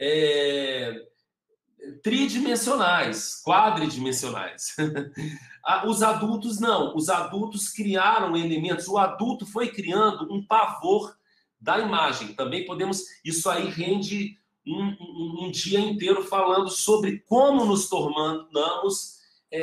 tridimensionais, quadridimensionais. Os adultos não. Os adultos criaram elementos. O adulto foi criando um pavor da imagem. Também podemos... Isso aí rende um dia inteiro falando sobre como nos tornamos...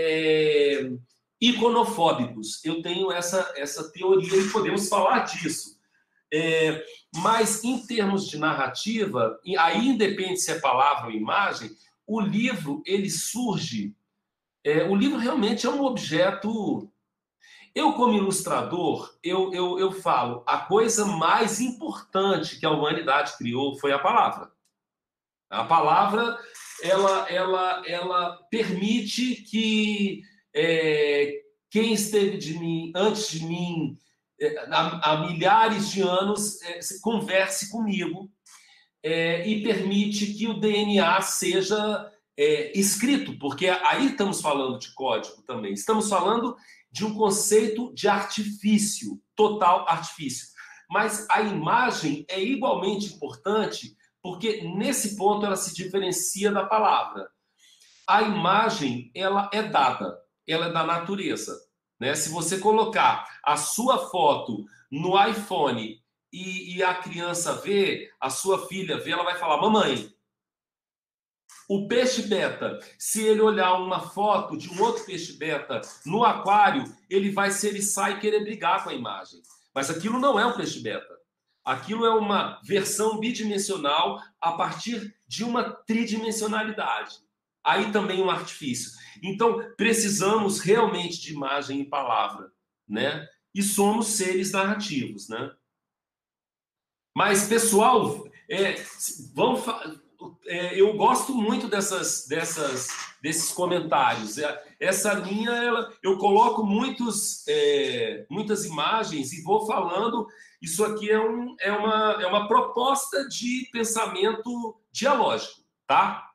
iconofóbicos. Eu tenho essa teoria e podemos falar disso. Mas, em termos de narrativa, aí independe se é palavra ou imagem, o livro, ele surge... o livro realmente é um objeto... Eu, como ilustrador, eu falo, a coisa mais importante que a humanidade criou foi a palavra. A palavra, ela permite que... quem esteve antes de mim há milhares de anos converse comigo e permite que o DNA seja escrito, porque aí estamos falando de código também, estamos falando de um conceito de artifício, total artifício. Mas a imagem é igualmente importante, porque nesse ponto ela se diferencia da palavra. A imagem, ela é dada, ela é da natureza, né? Se você colocar a sua foto no iPhone e a criança vê, a sua filha vê, ela vai falar, mamãe. O peixe beta, se ele olhar uma foto de um outro peixe beta no aquário, ele vai se eriçar e querer brigar com a imagem. Mas aquilo não é um peixe beta. Aquilo é uma versão bidimensional a partir de uma tridimensionalidade. Aí também um artifício. Então, precisamos realmente de imagem e palavra, né? E somos seres narrativos, né? Mas, pessoal, eu gosto muito desses comentários. Essa linha, eu coloco muitas imagens e vou falando. Isso aqui é uma proposta de pensamento dialógico, tá?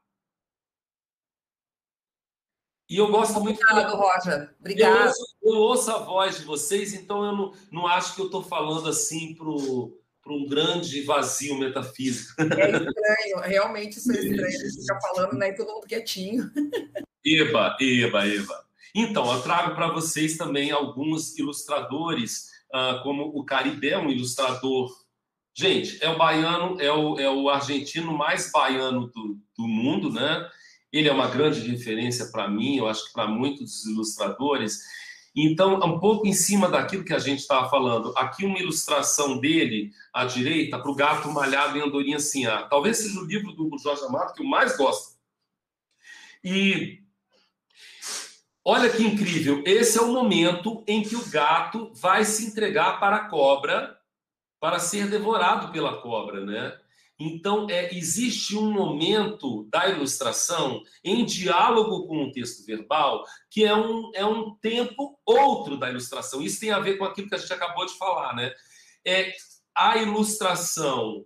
E eu gosto muito... Obrigado, Roger. Obrigado. Eu ouço a voz de vocês, então eu não acho que eu estou falando assim para um grande vazio metafísico. É estranho, realmente isso é estranho, a gente fica falando, né, todo mundo quietinho. Eba. Então, eu trago para vocês também alguns ilustradores, como o Caribé, um ilustrador... Gente, é o baiano, é o argentino mais baiano do mundo, né? Ele é uma grande referência para mim, eu acho que para muitos ilustradores. Então, um pouco em cima daquilo que a gente estava falando, aqui uma ilustração dele, à direita, para o gato malhado em andorinha sinhá. Talvez seja o livro do Jorge Amado que eu mais gosto. E olha que incrível, esse é o momento em que o gato vai se entregar para a cobra, para ser devorado pela cobra, né? Então, existe um momento da ilustração em diálogo com o texto verbal que é um tempo outro da ilustração. Isso tem a ver com aquilo que a gente acabou de falar, né? A ilustração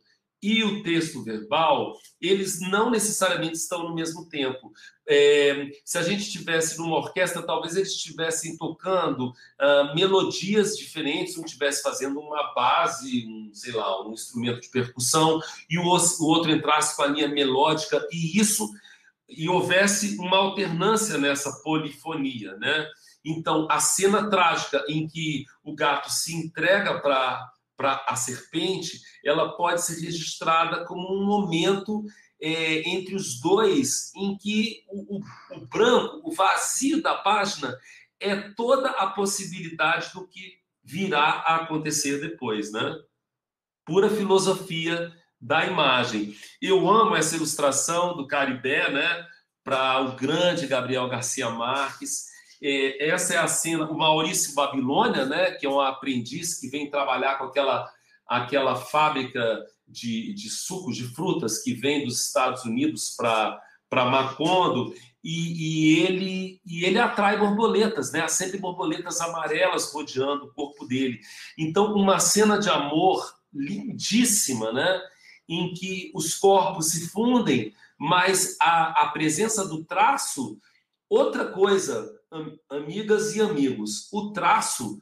e o texto verbal, eles não necessariamente estão no mesmo tempo. Se a gente estivesse numa orquestra, talvez eles estivessem tocando melodias diferentes, um estivesse fazendo uma base, sei lá, um instrumento de percussão, e o outro entrasse com a linha melódica, e houvesse uma alternância nessa polifonia, né? Então, a cena trágica em que o gato se entrega para a serpente, ela pode ser registrada como um momento entre os dois, em que o branco, o vazio da página, é toda a possibilidade do que virá a acontecer depois, né? Pura filosofia da imagem. Eu amo essa ilustração do Caribé, né? Para o grande Gabriel Garcia Marques. Essa é a cena, o Maurício Babilônia, né, que é um aprendiz que vem trabalhar com aquela fábrica de sucos de frutas que vem dos Estados Unidos para Macondo, e ele atrai borboletas, né? Há sempre borboletas amarelas rodeando o corpo dele. Então, uma cena de amor lindíssima, né, em que os corpos se fundem, mas a presença do traço, outra coisa, amigas e amigos, o traço,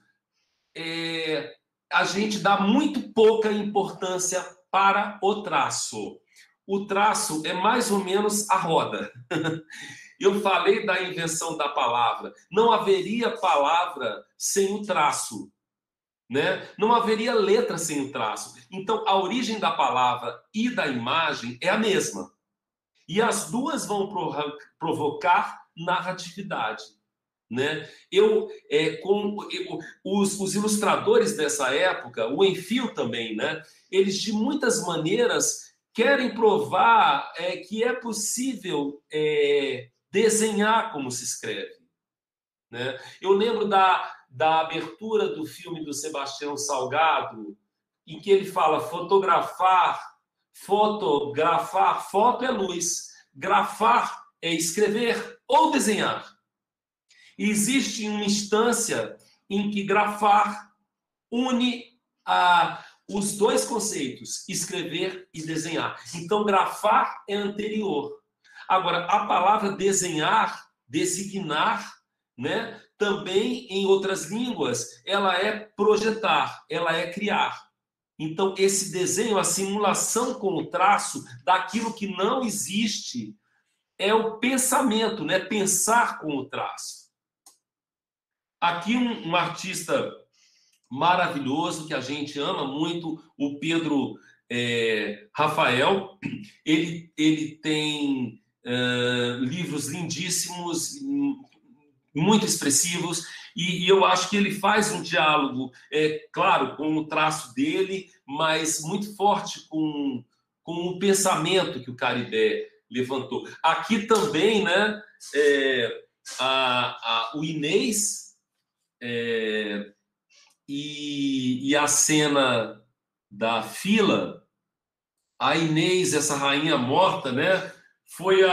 a gente dá muito pouca importância para o traço. O traço é mais ou menos a roda. Eu falei da invenção da palavra. Não haveria palavra sem o traço, né? Não haveria letra sem o traço. Então, a origem da palavra e da imagem é a mesma. E as duas vão provocar narratividade, né? Os ilustradores dessa época, o Enfio também, né? Eles, de muitas maneiras, querem provar que é possível desenhar como se escreve, né? Eu lembro da abertura do filme do Sebastião Salgado, em que ele fala fotografar, foto é luz, grafar é escrever ou desenhar. E existe uma instância em que grafar une os dois conceitos, escrever e desenhar. Então, grafar é anterior. Agora, a palavra desenhar, designar, né, também em outras línguas, ela é projetar, ela é criar. Então, esse desenho, a simulação com o traço daquilo que não existe, é o pensamento, né? Pensar com o traço. Aqui um artista maravilhoso, que a gente ama muito, o Pedro Rafael. Ele tem livros lindíssimos, muito expressivos, e eu acho que ele faz um diálogo, claro, com o traço dele, mas muito forte com o pensamento que o Caribé levantou. Aqui também, né, o Inês e a cena da fila, a Inês, essa rainha morta, né, foi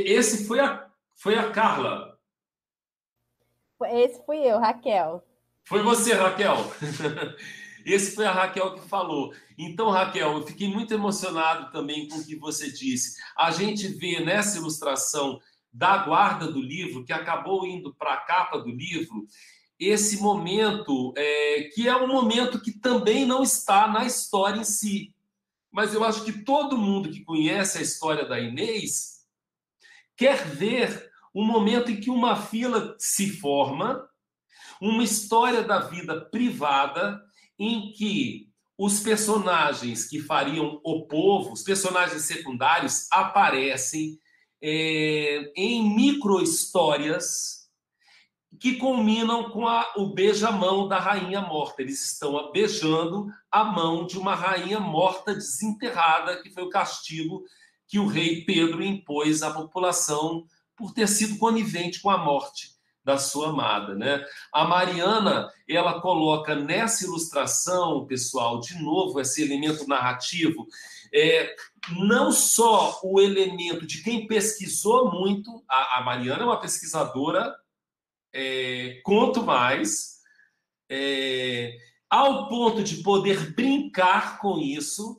a Carla. Esse fui eu, Raquel. Foi você, Raquel. Esse foi a Raquel que falou. Então, Raquel, eu fiquei muito emocionado também com o que você disse. A gente vê nessa ilustração da guarda do livro, que acabou indo para a capa do livro, esse momento, que é um momento que também não está na história em si. Mas eu acho que todo mundo que conhece a história da Inês quer ver um momento em que uma fila se forma, uma história da vida privada, em que os personagens que fariam o povo, os personagens secundários, aparecem em micro-histórias que culminam com o beija-mão da rainha morta. Eles estão beijando a mão de uma rainha morta desenterrada, que foi o castigo que o rei Pedro impôs à população por ter sido conivente com a morte da sua amada, né? A Mariana, ela coloca nessa ilustração, pessoal, de novo, esse elemento narrativo, não só o elemento de quem pesquisou muito, a Mariana é uma pesquisadora, quanto mais, ao ponto de poder brincar com isso,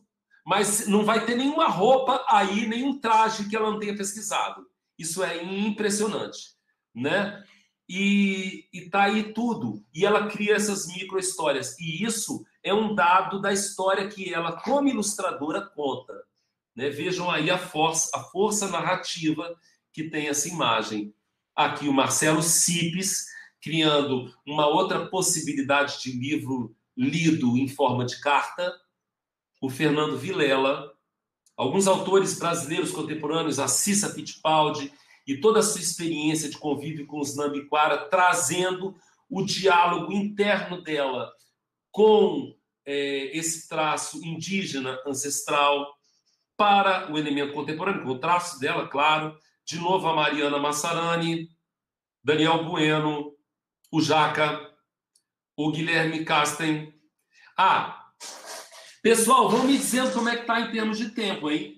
mas não vai ter nenhuma roupa aí, nenhum traje que ela não tenha pesquisado. Isso é impressionante, né? E tá aí tudo. E ela cria essas micro-histórias. E isso é um dado da história que ela, como ilustradora, conta. Né? Vejam aí a força narrativa que tem essa imagem. Aqui o Marcelo Cipes, criando uma outra possibilidade de livro lido em forma de carta. O Fernando Vilela, alguns autores brasileiros contemporâneos, a Cissa Fittipaldi, e toda a sua experiência de convívio com os Nambiquara, trazendo o diálogo interno dela com esse traço indígena ancestral para o elemento contemporâneo, com o traço dela, claro. De novo, a Mariana Massarani, Daniel Bueno, o Jaca, o Guilherme Casten. Pessoal, vão me dizendo como é que está em termos de tempo, hein?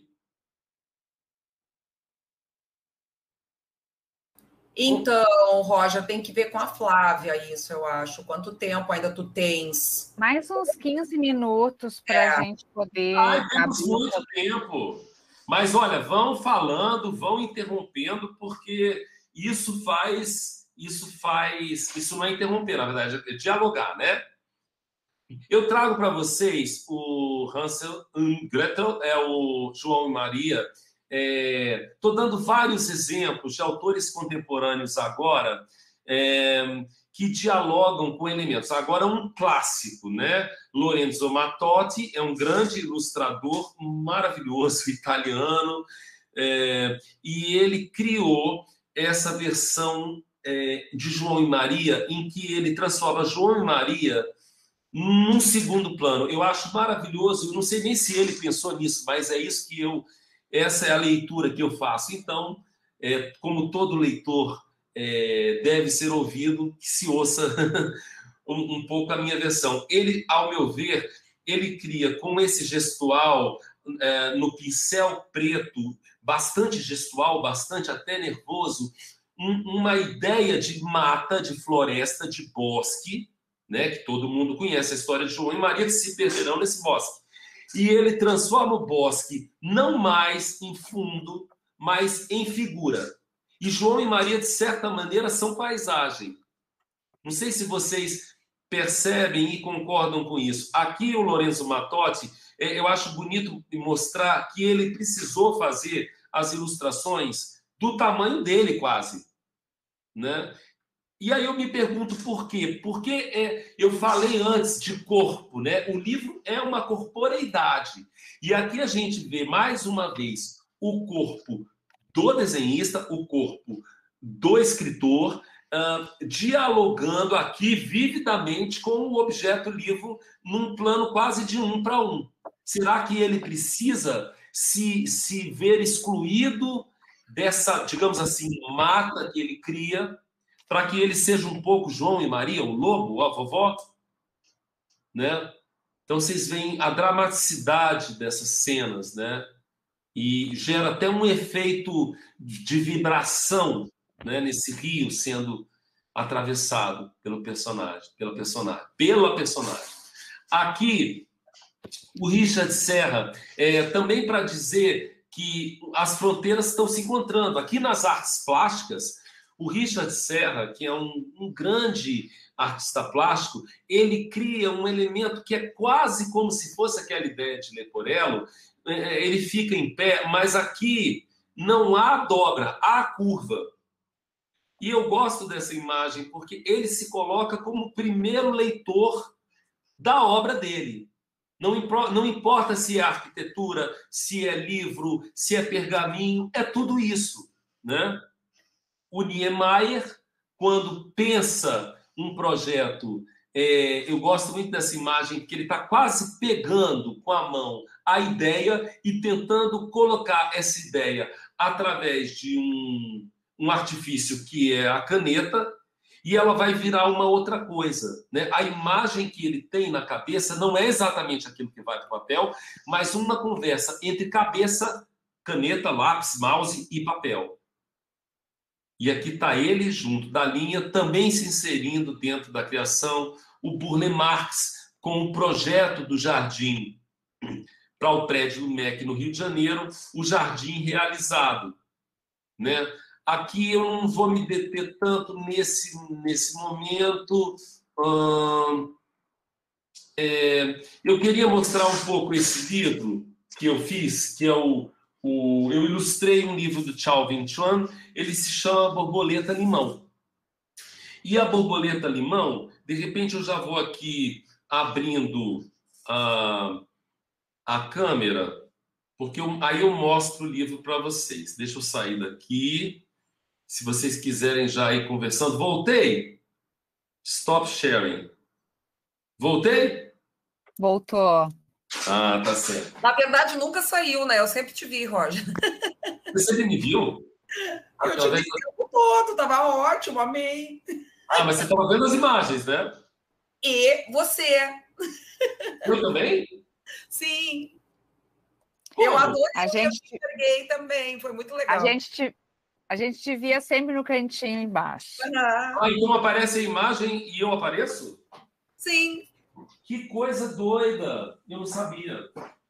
Então, Roger, tem que ver com a Flávia isso, eu acho. Quanto tempo ainda tu tens? Mais uns 15 minutos para a gente poder... Temos muito tempo. Mas, olha, vão falando, vão interrompendo, porque isso não é interromper, na verdade, é dialogar, né? Eu trago para vocês o Hansel und Gretel, o João e Maria. Estou dando vários exemplos de autores contemporâneos agora que dialogam com elementos. Agora, um clássico, né? Lorenzo Mattotti é um grande ilustrador maravilhoso, italiano, e ele criou essa versão de João e Maria, em que ele transforma João e Maria num segundo plano. Eu acho maravilhoso, eu não sei nem se ele pensou nisso, mas é isso que essa é a leitura que eu faço. Então, como todo leitor deve ser ouvido, que se ouça um pouco a minha versão. Ele, ao meu ver, ele cria com esse gestual no pincel preto, bastante gestual, bastante até nervoso, uma ideia de mata, de floresta, de bosque, né, que todo mundo conhece a história de João e Maria, que se perderão nesse bosque. E ele transforma o bosque não mais em fundo, mas em figura. E João e Maria, de certa maneira, são paisagem. Não sei se vocês percebem e concordam com isso. Aqui o Lorenzo Mattotti, eu acho bonito mostrar que ele precisou fazer as ilustrações do tamanho dele, quase, né? E aí eu me pergunto por quê? Porque eu falei antes de corpo, né? O livro é uma corporeidade. E aqui a gente vê, mais uma vez, o corpo do desenhista, o corpo do escritor, dialogando aqui vividamente com o objeto livro num plano quase de 1 para 1. Será que ele precisa se ver excluído dessa, digamos assim, mata que ele cria, para que ele seja um pouco João e Maria, o lobo, a vovó, né? Então vocês veem a dramaticidade dessas cenas, né? E gera até um efeito de vibração, né, nesse rio sendo atravessado pela personagem. Aqui, o Richard Serra, também para dizer que as fronteiras estão se encontrando. Aqui nas artes plásticas, o Richard Serra, que é um grande artista plástico, ele cria um elemento que é quase como se fosse aquela ideia de Leporello. Ele fica em pé, mas aqui não há dobra, há curva. E eu gosto dessa imagem porque ele se coloca como o primeiro leitor da obra dele. Não importa se é arquitetura, se é livro, se é pergaminho, é tudo isso, né? O Niemeyer, quando pensa um projeto, eu gosto muito dessa imagem, que ele está quase pegando com a mão a ideia e tentando colocar essa ideia através de um artifício que é a caneta, e ela vai virar uma outra coisa, né? A imagem que ele tem na cabeça não é exatamente aquilo que vai para o papel, mas uma conversa entre cabeça, caneta, lápis, mouse e papel. E aqui está ele, junto da linha, também se inserindo dentro da criação, o Burle Marx, com o projeto do jardim para o prédio do MEC no Rio de Janeiro, o Jardim Realizado, né? Aqui eu não vou me deter tanto nesse momento. Eu queria mostrar um pouco esse livro que eu fiz, que é eu ilustrei um livro do Chao Wing-Chuan, ele se chama Borboleta Limão. E a borboleta limão, de repente eu já vou aqui abrindo a câmera, porque aí eu mostro o livro para vocês. Deixa eu sair daqui. Se vocês quiserem já ir conversando. Voltei? Stop sharing. Voltei? Voltou. Ah, tá certo. Na verdade, nunca saiu, né? Eu sempre te vi, Roger. Você sempre me viu? Eu te vi o tempo todo, tava ótimo, amei. Ah, mas você estava vendo as imagens, né? E você. Eu também? Sim. Como? Eu adorei, A gente enxerguei também, foi muito legal. A gente te via sempre no cantinho embaixo. Ah, então aparece a imagem e eu apareço? Sim. Que coisa doida! Eu não sabia.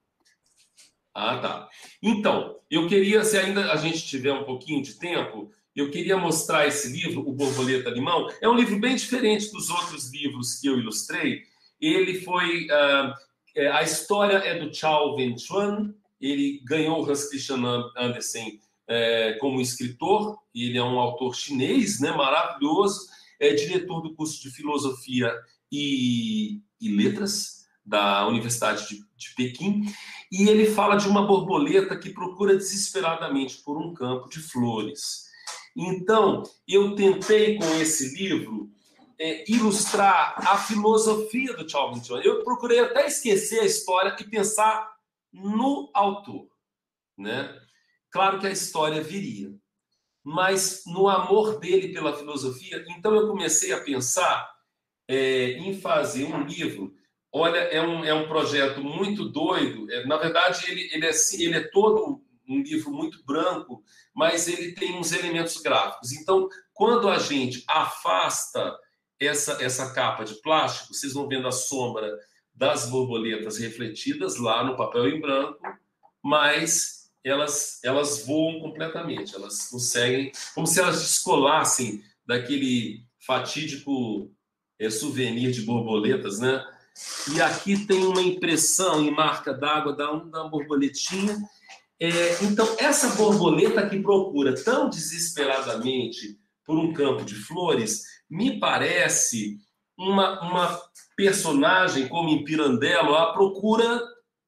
Ah, tá. Então, eu queria, se ainda a gente tiver um pouquinho de tempo, eu queria mostrar esse livro, O Borboleta Limão. É um livro bem diferente dos outros livros que eu ilustrei. Ele foi... a história é do Chao Wing-Chuan. Ele ganhou o Hans Christian Andersen como escritor. Ele é um autor chinês, né, maravilhoso. É diretor do curso de Filosofia e Letras da Universidade de Pequim. E ele fala de uma borboleta que procura desesperadamente por um campo de flores. Então, eu tentei com esse livro ilustrar a filosofia do Chao Wing-Chuan. Eu procurei até esquecer a história e pensar no autor, né? Claro que a história viria, mas no amor dele pela filosofia. Então eu comecei a pensar em fazer um livro. Olha, é um projeto muito doido. Na verdade, ele é todo um livro muito branco, mas ele tem uns elementos gráficos. Então, quando a gente afasta essa capa de plástico, vocês vão vendo a sombra das borboletas refletidas lá no papel em branco, mas elas voam completamente. Elas conseguem, como se elas descolassem daquele fatídico souvenir de borboletas, né? E aqui tem uma impressão em marca d'água da borboletinha. Então, essa borboleta que procura tão desesperadamente por um campo de flores, me parece uma personagem como em Pirandello, à procura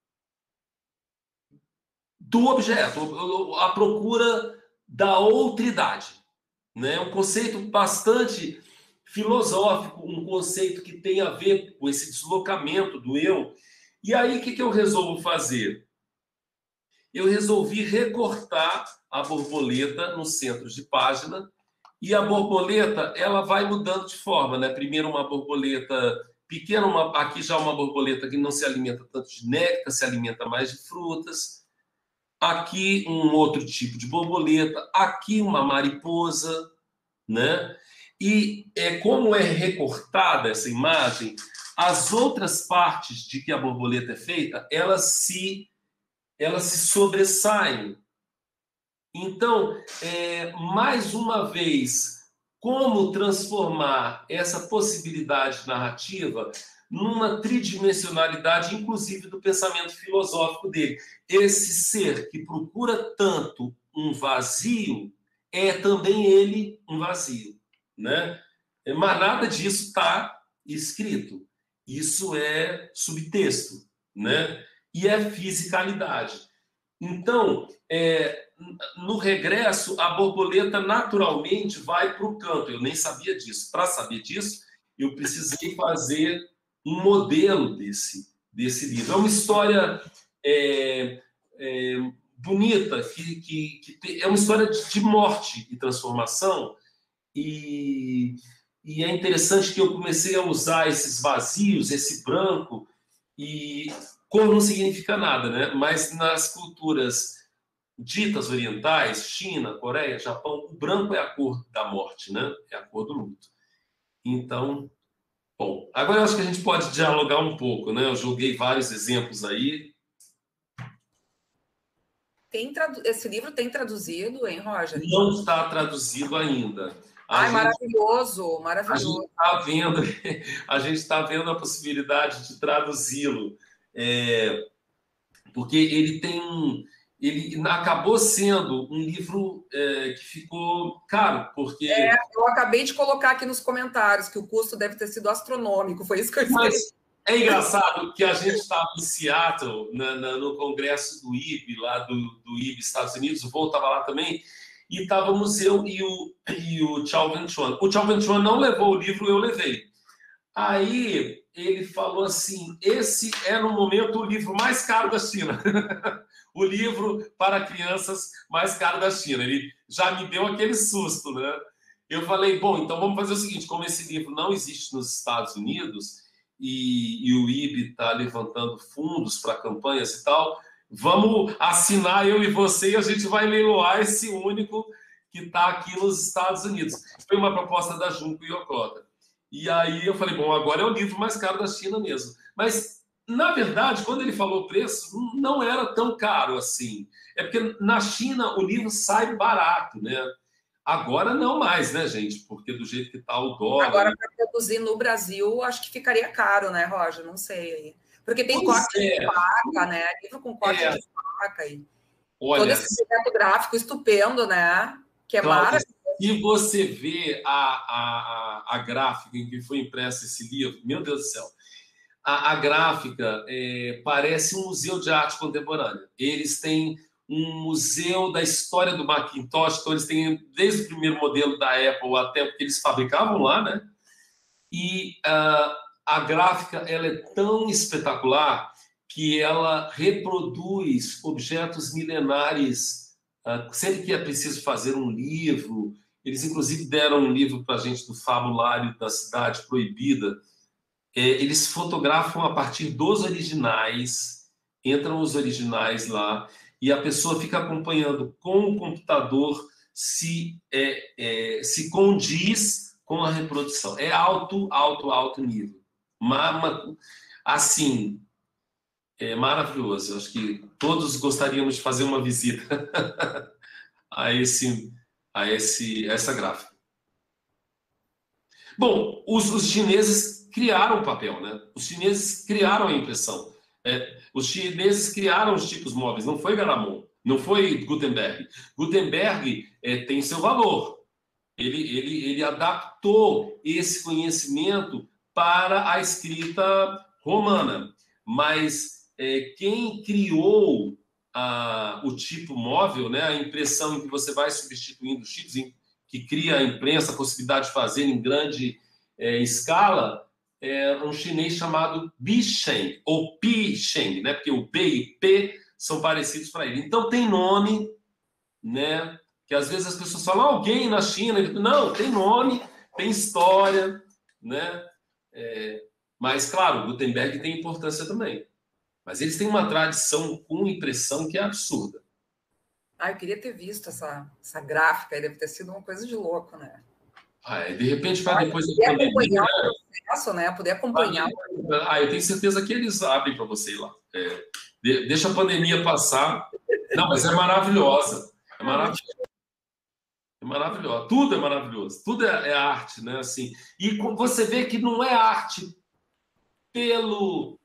do objeto, à procura da outridade, né? Um conceito bastante filosófico, um conceito que tem a ver com esse deslocamento do eu. E aí, o que eu resolvo fazer? Eu resolvi recortar a borboleta no centro de página, e a borboleta ela vai mudando de forma, né? Primeiro uma borboleta pequena, aqui já uma borboleta que não se alimenta tanto de néctar, se alimenta mais de frutas. Aqui um outro tipo de borboleta, aqui uma mariposa, né? E como é recortada essa imagem, as outras partes de que a borboleta é feita, elas se sobressaem. Então, mais uma vez, como transformar essa possibilidade narrativa numa tridimensionalidade, inclusive do pensamento filosófico dele. Esse ser que procura tanto um vazio é também ele um vazio, né? Mas nada disso está escrito. Isso é subtexto, né? E é fisicalidade. Então, no regresso, a borboleta naturalmente vai para o canto. Eu nem sabia disso. Para saber disso, eu precisei fazer um modelo desse livro. É uma história bonita, que é uma história de morte e transformação. E é interessante que eu comecei a usar esses vazios, esse branco, e cor não significa nada, né? Mas nas culturas ditas orientais, China, Coreia, Japão, o branco é a cor da morte, né? É a cor do luto. Então, bom, agora eu acho que a gente pode dialogar um pouco, né? Eu joguei vários exemplos aí. Esse livro tem traduzido, hein, Roger? Não está traduzido ainda. Maravilhoso, maravilhoso. A gente está vendo a possibilidade de traduzi-lo, porque ele acabou sendo um livro que ficou caro, porque... eu acabei de colocar aqui nos comentários que o custo deve ter sido astronômico, foi isso que eu escrevi. Mas é engraçado que a gente estava em Seattle, no congresso do IB, lá do IB, Estados Unidos, o Vô estava lá também, e estávamos eu e o Chao Wen-Chuan. O Chao Wen-Chuan não levou o livro, eu levei. Aí ele falou assim, esse é no momento o livro mais caro da China. O livro para crianças mais caro da China. Ele já me deu aquele susto, né? Eu falei, bom, então vamos fazer o seguinte, como esse livro não existe nos Estados Unidos e o IB está levantando fundos para campanhas e tal, vamos assinar eu e você e a gente vai leiloar esse único que está aqui nos Estados Unidos. Foi uma proposta da Junko Yokota. E aí eu falei, bom, agora é o livro mais caro da China mesmo. Mas, na verdade, quando ele falou o preço, não era tão caro assim. É porque na China o livro sai barato, né? Agora não mais, né, gente? Porque do jeito que está o dólar... Agora, para produzir no Brasil, acho que ficaria caro, né, Roger? Não sei aí. Porque tem corte de faca, né? Livro com corte de faca. E olha, todo esse projeto gráfico estupendo, né? Que é maravilhoso. E você vê a gráfica em que foi impresso esse livro, meu Deus do céu, a gráfica parece um museu de arte contemporânea. Eles têm um museu da história do Macintosh, então eles têm desde o primeiro modelo da Apple até porque eles fabricavam lá, né? E a gráfica ela é tão espetacular que ela reproduz objetos milenares. Sempre que é preciso fazer um livro, eles inclusive deram um livro para a gente do Fabulário da Cidade Proibida. Eles fotografam a partir dos originais, entram os originais lá, e a pessoa fica acompanhando com o computador se condiz com a reprodução. É alto nível. Assim, é maravilhoso. Eu acho que todos gostaríamos de fazer uma visita a essa gráfica. Bom, os chineses criaram o papel, né? Os chineses criaram a impressão. Os chineses criaram os tipos móveis, não foi Garamond, não foi Gutenberg. Gutenberg tem seu valor. Ele adaptou esse conhecimento para a escrita romana, mas quem criou o tipo móvel, né, a impressão em que você vai substituindo os tipos, que cria a imprensa, a possibilidade de fazer em grande escala, é um chinês chamado Bi Sheng, ou Pi Sheng, né, porque o B e P são parecidos para ele. Então tem nome, né, que às vezes as pessoas falam, alguém na China, não, tem nome, tem história, né, mas claro, Gutenberg tem importância também. Mas eles têm uma tradição com impressão que é absurda. Eu queria ter visto essa gráfica, aí deve ter sido uma coisa de louco, né? De repente, para depois da pandemia... acompanhar o processo, né? Poder acompanhar. Eu tenho certeza que eles abrem para você ir lá. Deixa a pandemia passar. Não, mas é maravilhosa. É maravilhosa. É maravilhosa. Tudo é maravilhoso. Tudo é arte, né? Assim, e você vê que não é arte pelo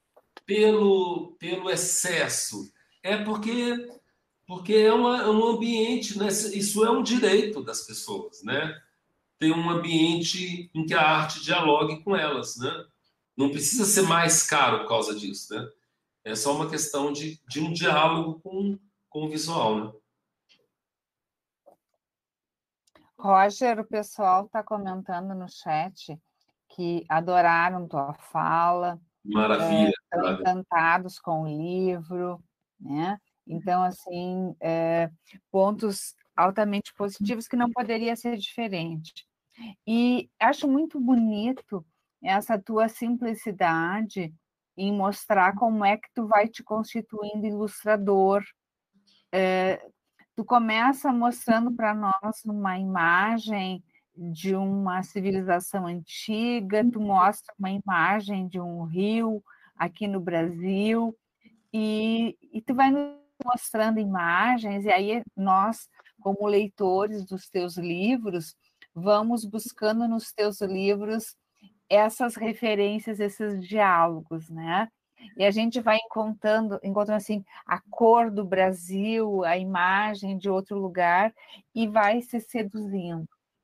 excesso. É porque é um ambiente, né? Isso é um direito das pessoas, né? Ter um ambiente em que a arte dialogue com elas, né? Não precisa ser mais caro por causa disso, né? É só uma questão de um diálogo com o visual, né? Roger, o pessoal está comentando no chat que adoraram tua fala. Maravilha. Estão encantados com o livro, né? Então, assim, pontos altamente positivos que não poderia ser diferente. E acho muito bonito essa tua simplicidade em mostrar como é que tu vai te constituindo ilustrador. Tu começa mostrando para nós uma imagem de uma civilização antiga, tu mostra uma imagem de um rio aqui no Brasil, e tu vai nos mostrando imagens, e aí nós, como leitores dos teus livros, vamos buscando nos teus livros essas referências, esses diálogos, né? E a gente vai encontrando assim, a cor do Brasil, a imagem de outro lugar, e vai se seduzindo.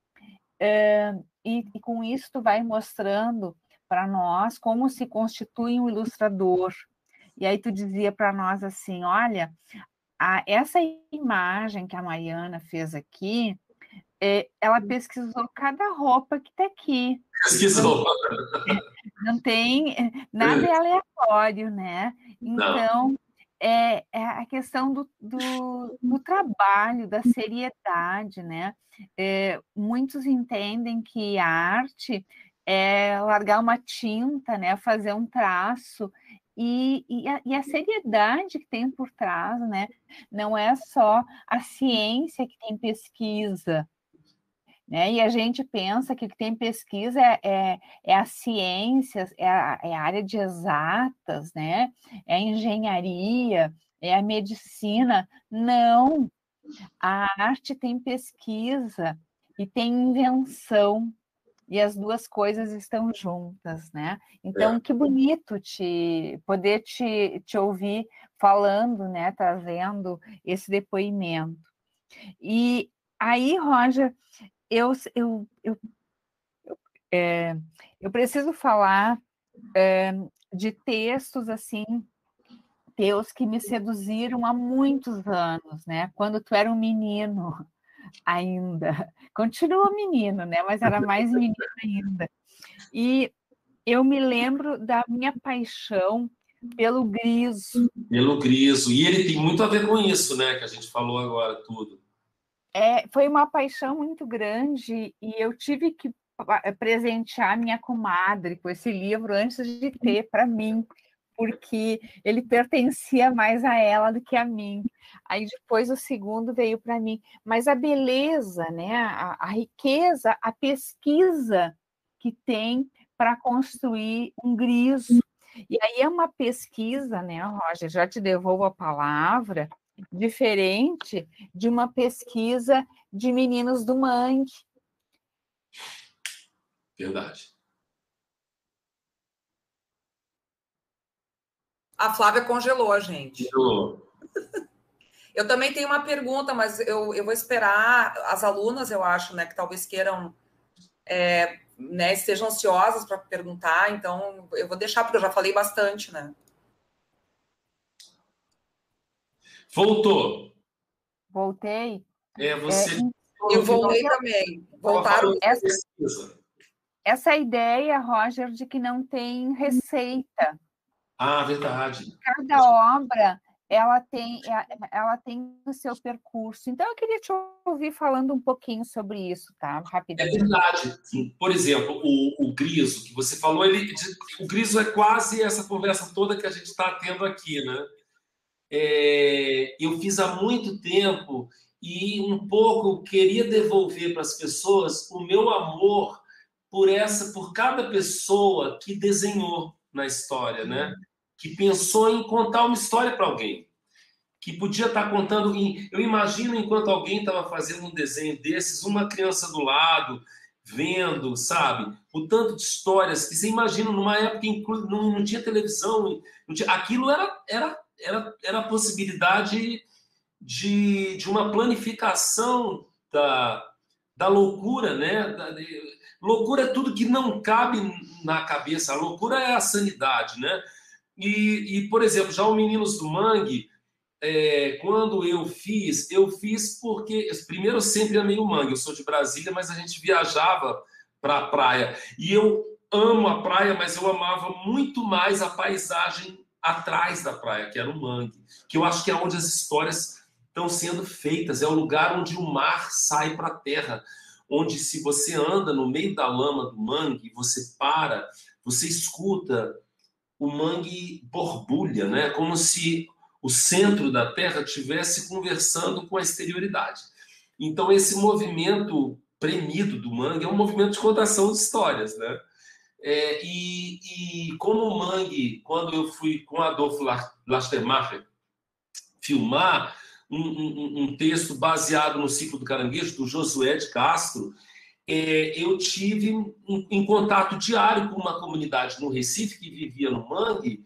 E com isso tu vai mostrando para nós como se constitui um ilustrador. E aí tu dizia para nós assim, olha, essa imagem que a Mariana fez aqui, ela pesquisou cada roupa que está aqui. Pesquisou. Não tem nada aleatório, né? Então, é a questão do trabalho, da seriedade, né? Muitos entendem que a arte é largar uma tinta, né? Fazer um traço, e a seriedade que tem por trás, né? Não é só a ciência que tem pesquisa, né? E a gente pensa que o que tem pesquisa é a ciência, é a área de exatas, né? É a engenharia, é a medicina. Não, a arte tem pesquisa e tem invenção, e as duas coisas estão juntas, né? Então, que bonito poder te ouvir falando, né? Trazendo esse depoimento. E aí, Roger, eu preciso falar de textos assim, teus que me seduziram há muitos anos, né? Quando tu era um menino ainda. Continua menino, né? Mas era mais menino ainda. E eu me lembro da minha paixão pelo Griso. Pelo Griso. E ele tem muito a ver com isso, né? Que a gente falou agora, tudo. Foi uma paixão muito grande, e eu tive que presentear minha comadre com esse livro antes de ter para mim, porque ele pertencia mais a ela do que a mim. Aí depois o segundo veio para mim. Mas a beleza, né, a riqueza, a pesquisa que tem para construir um Griso. E aí é uma pesquisa, né, Roger, já te devolvo a palavra, diferente de uma pesquisa de meninos do mangue. Verdade. A Flávia congelou, gente. Congelou. Eu também tenho uma pergunta, mas eu vou esperar as alunas, eu acho, né, que talvez queiram, né, estejam ansiosas para perguntar, então eu vou deixar, porque eu já falei bastante, né? Voltei. Você... Eu voltei também. Voltaram. Essa ideia, Roger, de que não tem receita. Verdade. Cada obra, ela tem o seu percurso. Então, eu queria te ouvir falando um pouquinho sobre isso, tá? Rapidamente. É verdade. Por exemplo, o Griso, que você falou, o Griso é quase essa conversa toda que a gente está tendo aqui, né? Eu fiz há muito tempo e um pouco queria devolver para as pessoas o meu amor por cada pessoa que desenhou na história, né? Que pensou em contar uma história para alguém, que podia estar contando. Eu imagino, enquanto alguém estava fazendo um desenho desses, uma criança do lado vendo, sabe? O tanto de histórias que você imagina numa época em que não tinha televisão, aquilo era a possibilidade de uma planificação da loucura, né? Loucura é tudo que não cabe na cabeça. A loucura é a sanidade, né? E por exemplo, já o Meninos do Mangue, quando eu fiz porque, primeiro, eu sempre amei o mangue. Eu sou de Brasília, mas a gente viajava para a praia. E eu amo a praia, mas eu amava muito mais a paisagem atrás da praia, que era o mangue, que eu acho que é onde as histórias estão sendo feitas, é o lugar onde o mar sai para a terra, onde, se você anda no meio da lama do mangue, você para, você escuta o mangue borbulha, né? Como se o centro da terra estivesse conversando com a exterioridade. Então, esse movimento premido do mangue é um movimento de contação de histórias, né? E como o mangue, quando eu fui com Adolfo Lastermacher filmar um texto baseado no Ciclo do Caranguejo, do Josué de Castro. Eu tive em contato diário com uma comunidade no Recife que vivia no mangue,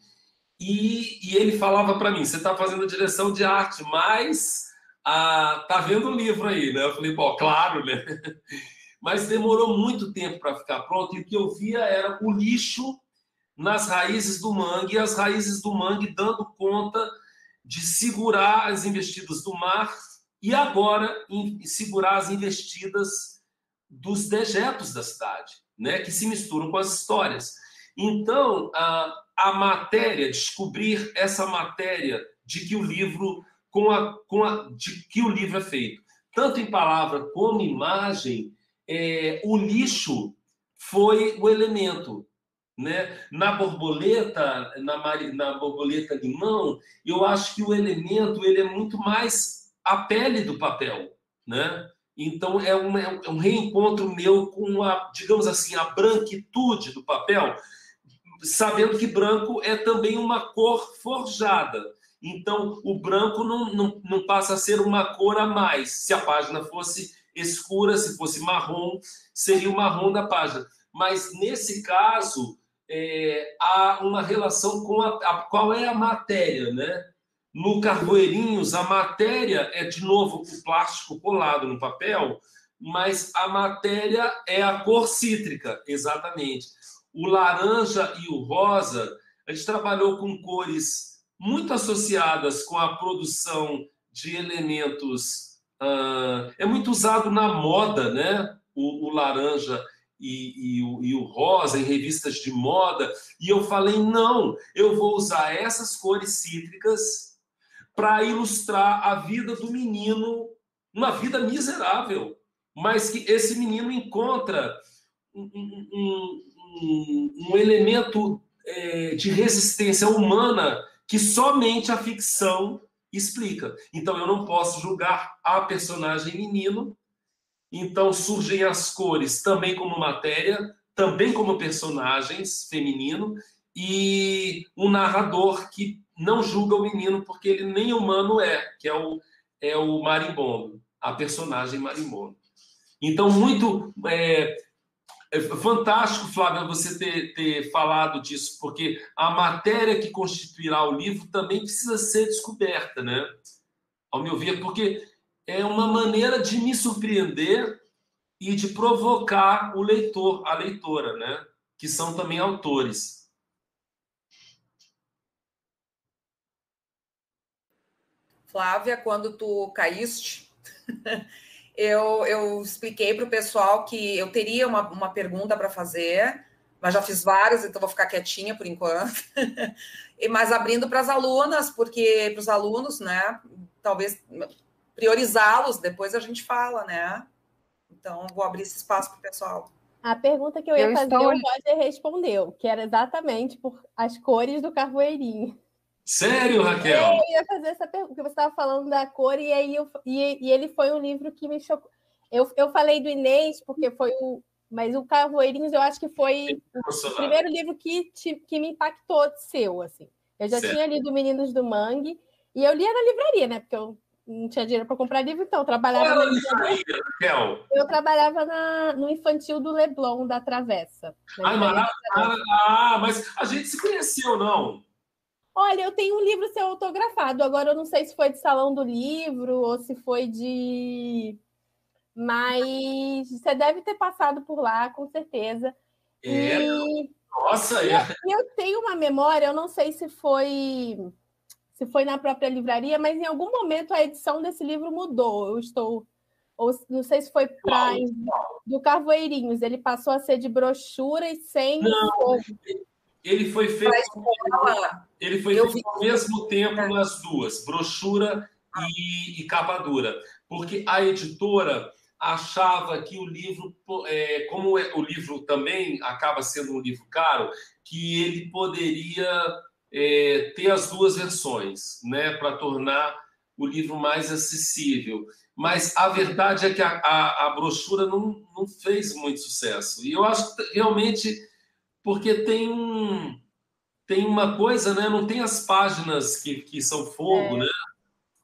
e ele falava para mim: você está fazendo direção de arte, mas tá vendo o livro aí, né? Eu falei: bom, claro, né? Mas demorou muito tempo para ficar pronto, e o que eu via era o lixo nas raízes do mangue, e as raízes do mangue dando conta de segurar as investidas do mar e agora segurar as investidas dos dejetos da cidade, né, que se misturam com as histórias. Então, a matéria, descobrir essa matéria de que o livro, de que o livro é feito, tanto em palavra como em imagem, o lixo foi o elemento. Né? Na borboleta, na borboleta limão, eu acho que o elemento ele é muito mais a pele do papel, né? Então é um reencontro meu com digamos assim, a branquitude do papel, sabendo que branco é também uma cor forjada. Então o branco não passa a ser uma cor a mais. Se a página fosse escura, se fosse marrom, seria o marrom da página. Mas nesse caso há uma relação com qual é a matéria, né? No Carvoeirinhos, a matéria é, de novo, o plástico colado no papel, mas a matéria é a cor cítrica, exatamente. O laranja e o rosa, a gente trabalhou com cores muito associadas com a produção de elementos... é muito usado na moda, né? O laranja e o rosa em revistas de moda, e eu falei: não, eu vou usar essas cores cítricas para ilustrar a vida do menino, uma vida miserável, mas que esse menino encontra um elemento de resistência humana que somente a ficção explica. Então eu não posso julgar a personagem menino. Então surgem as cores também como matéria, também como personagens feminino, e um narrador que não julga o menino porque ele nem humano que é o marimbondo, a personagem marimbondo. Então, muito fantástico, Flávia, você ter falado disso, porque a matéria que constituirá o livro também precisa ser descoberta, né? Ao meu ver, porque é uma maneira de me surpreender e de provocar o leitor, a leitora, né? Que são também autores. Flávia, quando tu caíste, eu expliquei para o pessoal que eu teria uma pergunta para fazer, mas já fiz várias, então vou ficar quietinha por enquanto. Mas abrindo para as alunas, porque para os alunos, né? Talvez priorizá-los, depois a gente fala, né? Então, vou abrir esse espaço para o pessoal. A pergunta que eu ia fazer, o Roger respondeu, que era exatamente por as cores do carvoeirinho. Sério, Raquel? Eu ia fazer essa pergunta, porque você estava falando da cor, e aí e ele foi um livro que me chocou. Eu falei do Inês, porque foi mas o Carvoeirinhos eu acho que foi o primeiro livro que me impactou seu, assim. Eu já tinha lido Meninos do Mangue, e eu lia na livraria, né? Porque eu não tinha dinheiro para comprar livro, então eu trabalhava na livraria. Raquel? Eu trabalhava no infantil do Leblon, da Travessa. Ai, maravilha! Mas a gente se conheceu, não? Olha, eu tenho um livro seu autografado. Agora eu não sei se foi de Salão do Livro ou se foi de... Mas você deve ter passado por lá, com certeza. Nossa! E eu tenho uma memória, eu não sei se foi na própria livraria, mas em algum momento a edição desse livro mudou. Ou não sei se foi do Carvoeirinhos. Ele passou a ser de brochura e sem fogo. Ele foi feito ao mesmo tempo nas duas, brochura e capa dura, porque a editora achava que o livro, como o livro também acaba sendo um livro caro, que ele poderia ter as duas versões, né, para tornar o livro mais acessível. Mas a verdade é que a brochura não fez muito sucesso. E eu acho que realmente... Porque tem uma coisa, né? Não tem as páginas que são fogo, né?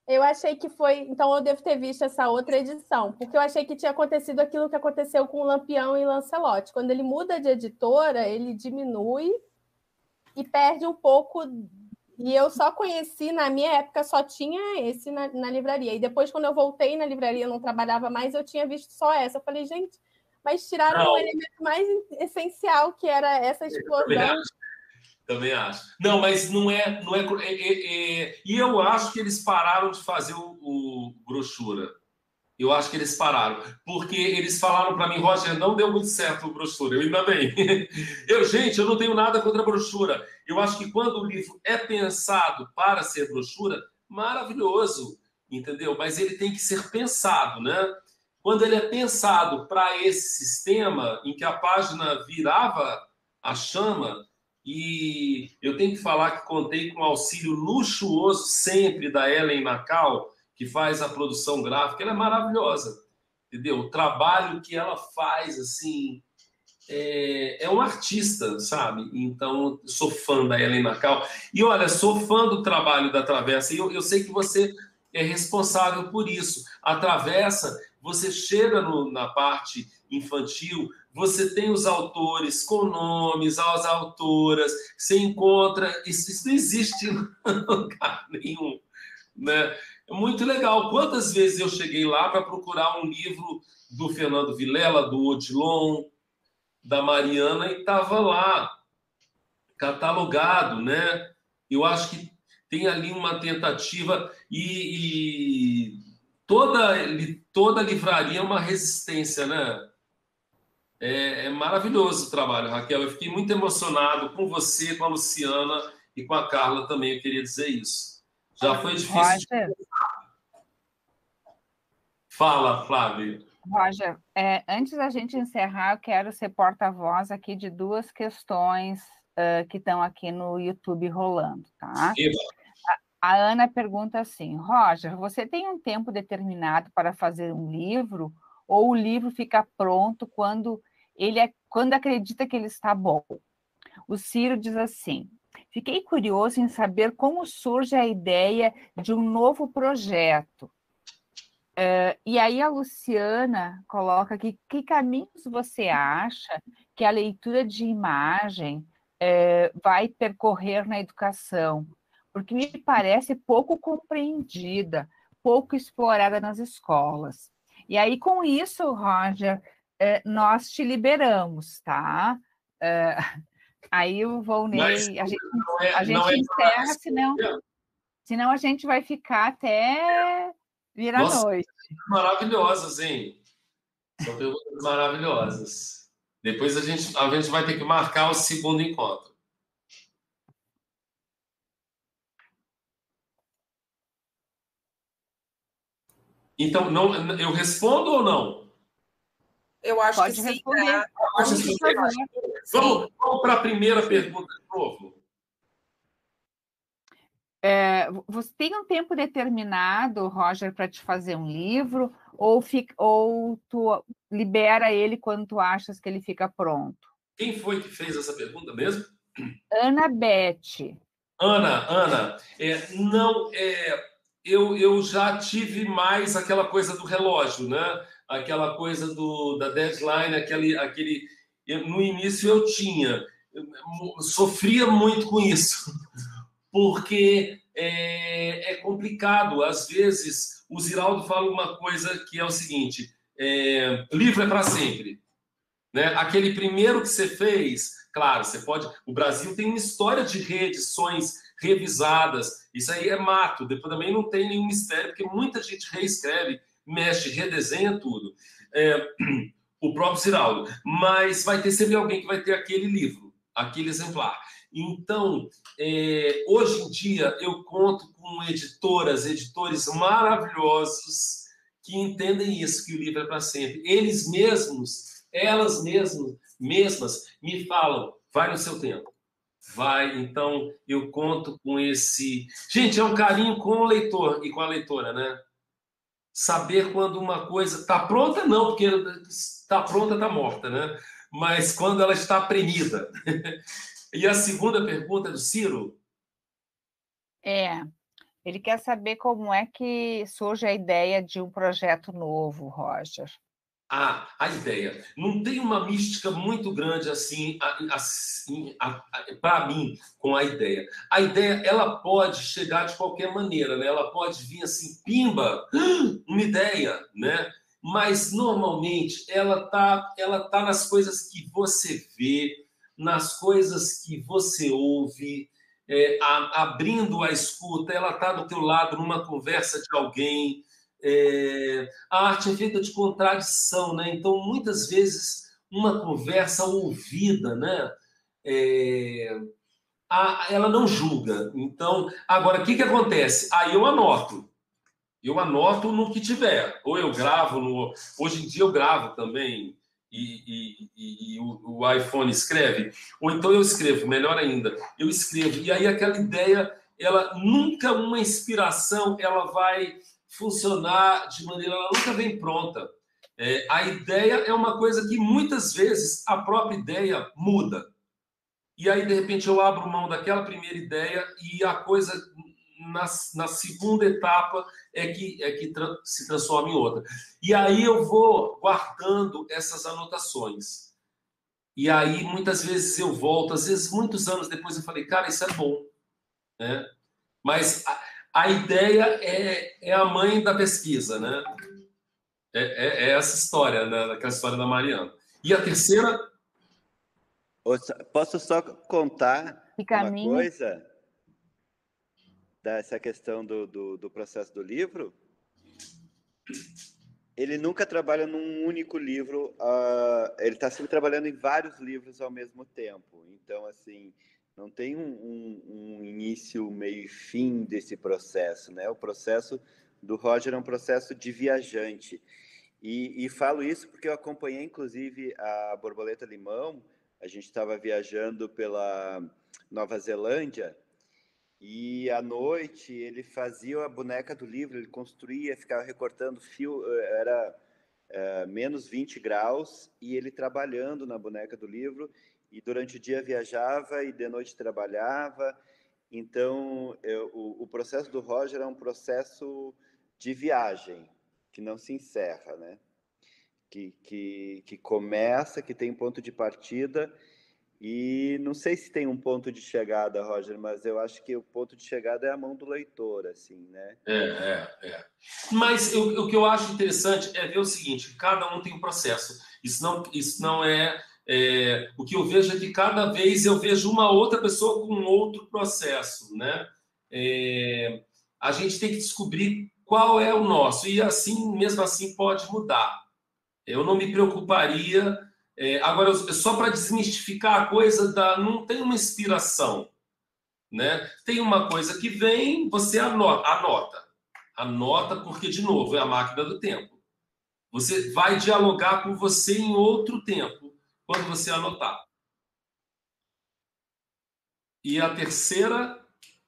Eu achei que foi... Então, eu devo ter visto essa outra edição, porque eu achei que tinha acontecido aquilo que aconteceu com o Lampião e Lancelot. Quando ele muda de editora, ele diminui e perde um pouco... E eu só conheci, na minha época, só tinha esse na livraria. E depois, quando eu voltei na livraria, eu não trabalhava mais, eu tinha visto só essa. Eu falei, gente, mas tiraram o elemento mais essencial, que era essa explosão. Também acho. Não, mas não é... E eu acho que eles pararam de fazer o brochura. Eu acho que eles pararam. Porque eles falaram para mim, Roger, não deu muito certo o brochura. Eu ainda bem. Gente, eu não tenho nada contra a brochura. Eu acho que quando o livro é pensado para ser brochura, maravilhoso, entendeu? Mas ele tem que ser pensado, né? Quando ele é pensado para esse sistema em que a página virava a chama, e eu tenho que falar que contei com o auxílio luxuoso sempre da Ellen Nacal, que faz a produção gráfica. Ela é maravilhosa, entendeu? O trabalho que ela faz, assim, é um artista, sabe? Então, sou fã da Ellen Nacal. E, olha, sou fã do trabalho da Travessa, e eu sei que você é responsável por isso. A Travessa, você chega na parte infantil, você tem os autores com nomes, as autoras, você encontra... Isso não existe em lugar nenhum, né? É muito legal. Quantas vezes eu cheguei lá para procurar um livro do Fernando Vilela, do Odilon, da Mariana, e estava lá, catalogado, né? Eu acho que tem ali uma tentativa e toda livraria é uma resistência, né? É maravilhoso o trabalho, Raquel. Eu fiquei muito emocionado com você, com a Luciana e com a Carla também, eu queria dizer isso. Já foi difícil. Roger. Fala, Flávia. Roger, antes da gente encerrar, eu quero ser porta-voz aqui de duas questões que estão aqui no YouTube rolando, tá? A Ana pergunta assim, Roger, você tem um tempo determinado para fazer um livro ou o livro fica pronto quando acredita que ele está bom? O Ciro diz assim, fiquei curioso em saber como surge a ideia de um novo projeto. E aí a Luciana coloca aqui, que caminhos você acha que a leitura de imagem vai percorrer na educação? Porque me parece pouco compreendida, pouco explorada nas escolas. E aí, com isso, Roger, nós te liberamos, tá? Aí o Volney, a gente encerra, senão a gente vai ficar até virar noite. Maravilhosas, hein? São perguntas maravilhosas. Depois a gente vai ter que marcar o segundo encontro. Então, eu respondo ou não? Eu acho Pode que sim. Responder. Vamos para a primeira pergunta de novo. Você tem um tempo determinado, Roger, para te fazer um livro, ou tu libera ele quando tu achas que ele fica pronto? Quem foi que fez essa pergunta mesmo? Ana Beth. Ana, eu já tive mais aquela coisa do relógio, né? Aquela coisa da deadline, no início eu sofria muito com isso, porque é complicado. Às vezes, o Ziraldo fala uma coisa que é o seguinte, livro é para sempre. Né? Aquele primeiro que você fez, claro, você pode... O Brasil tem uma história de reedições revisadas, isso aí é mato, depois também não tem nenhum mistério, porque muita gente reescreve, mexe, redesenha tudo. O próprio Ziraldo. Mas vai ter sempre alguém que vai ter aquele livro, aquele exemplar. Então, hoje em dia, eu conto com editores maravilhosos que entendem isso, que o livro é para sempre. Elas mesmas me falam, vai no seu tempo. Vai, então eu conto com esse... Gente, é um carinho com o leitor e com a leitora, né? Saber quando uma coisa está pronta, não, porque está pronta, está morta, né? Mas quando ela está premida. E a segunda pergunta é do Ciro? Ele quer saber como é que surge a ideia de um projeto novo, Roger. A ideia. Não tem uma mística muito grande assim para mim com a ideia. A ideia, ela pode chegar de qualquer maneira, né? Ela pode vir assim, pimba, uma ideia, né? Mas normalmente ela tá nas coisas que você vê, nas coisas que você ouve, abrindo a escuta, ela tá do teu lado numa conversa de alguém. A arte é feita de contradição, né? Então, muitas vezes, uma conversa ouvida, né? Ela não julga. Então, agora, o que acontece? Aí eu anoto no que tiver. Ou eu gravo Hoje em dia eu gravo também e o iPhone escreve. Ou então eu escrevo, melhor ainda, eu escrevo. E aí aquela ideia, ela nunca, uma inspiração, ela vai funcionar de maneira, ela nunca vem pronta. A ideia é uma coisa que muitas vezes a própria ideia muda. E aí, de repente, eu abro mão daquela primeira ideia e a coisa, na segunda etapa, é que se transforma em outra. E aí eu vou guardando essas anotações. E aí, muitas vezes, eu volto. Às vezes, muitos anos depois, eu falei, cara, isso é bom. Né? Mas a ideia é a mãe da pesquisa, né? É essa história, né? Aquela história da Mariana. E a terceira... Posso só contar uma coisa dessa questão do processo do livro? Ele nunca trabalha num único livro, ele está sempre trabalhando em vários livros ao mesmo tempo. Então, assim, não tem um início, meio e fim desse processo, né? O processo do Roger é um processo de viajante. E falo isso porque eu acompanhei, inclusive, a Borboleta Limão. A gente estava viajando pela Nova Zelândia e, à noite, ele fazia a boneca do livro, ele construía, ficava recortando fio, era menos 20 graus, e ele trabalhando na boneca do livro, e durante o dia viajava e de noite trabalhava. Então, o processo do Roger é um processo de viagem, que não se encerra, né? Que começa, que tem ponto de partida, e não sei se tem um ponto de chegada, Roger, mas eu acho que o ponto de chegada é a mão do leitor, assim, né? Mas o que eu acho interessante é ver o seguinte, cada um tem um processo. Isso não é... o que eu vejo é que cada vez eu vejo uma outra pessoa com outro processo, né? A gente tem que descobrir qual é o nosso, e assim, mesmo assim, pode mudar. Eu não me preocuparia... agora, só para desmistificar a coisa não tem uma inspiração, né? Tem uma coisa que vem, você anota, porque, de novo, é a máquina do tempo. Você vai dialogar com você em outro tempo, quando você anotar. E a terceira...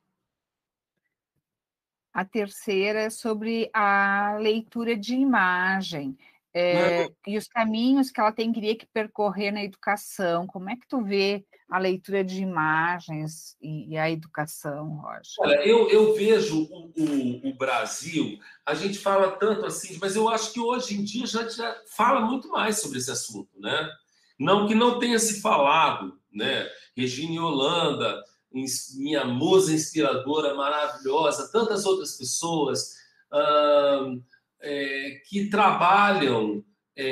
A terceira é sobre a leitura de imagem. E os caminhos que ela teria que percorrer na educação. Como é que tu vê a leitura de imagens e a educação, Roger? Olha, eu vejo o Brasil, a gente fala tanto assim, mas eu acho que hoje em dia já fala muito mais sobre esse assunto, né? Não que não tenha se falado, né? Regina Holanda, minha musa inspiradora, maravilhosa, tantas outras pessoas... que trabalham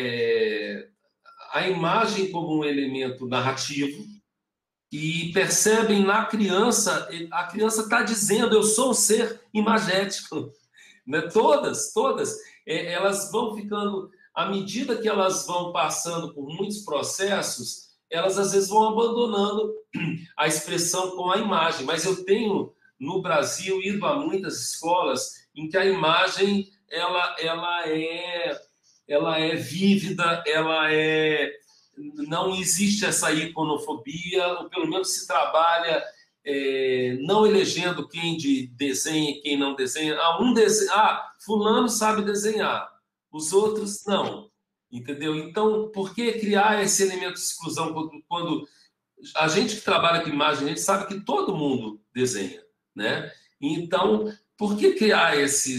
a imagem como um elemento narrativo e percebem na criança, a criança está dizendo, eu sou um ser imagético. Né? Todas, elas vão ficando, à medida que elas vão passando por muitos processos, elas às vezes vão abandonando a expressão com a imagem. Mas eu tenho, no Brasil, ido a muitas escolas em que a imagem... ela é vívida, não existe essa iconofobia, ou pelo menos se trabalha não elegendo quem desenha e quem não desenha. Fulano sabe desenhar, os outros não, entendeu? Então, por que criar esse elemento de exclusão quando a gente que trabalha com imagem, a gente sabe que todo mundo desenha, né? Então, por que criar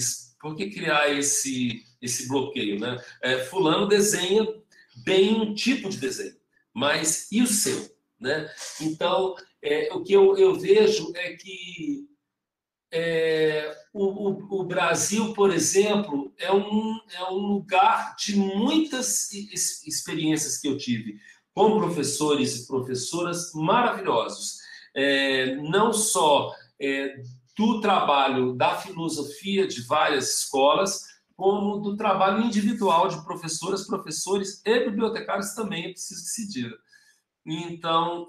esse bloqueio, né? Fulano desenha bem um tipo de desenho, mas e o seu, né? Então, o que eu vejo é que o Brasil, por exemplo, é um lugar de muitas experiências que eu tive com professores e professoras maravilhosos. Não só do trabalho da filosofia de várias escolas, como do trabalho individual de professoras, professores e bibliotecários também, é preciso que se diga. Então,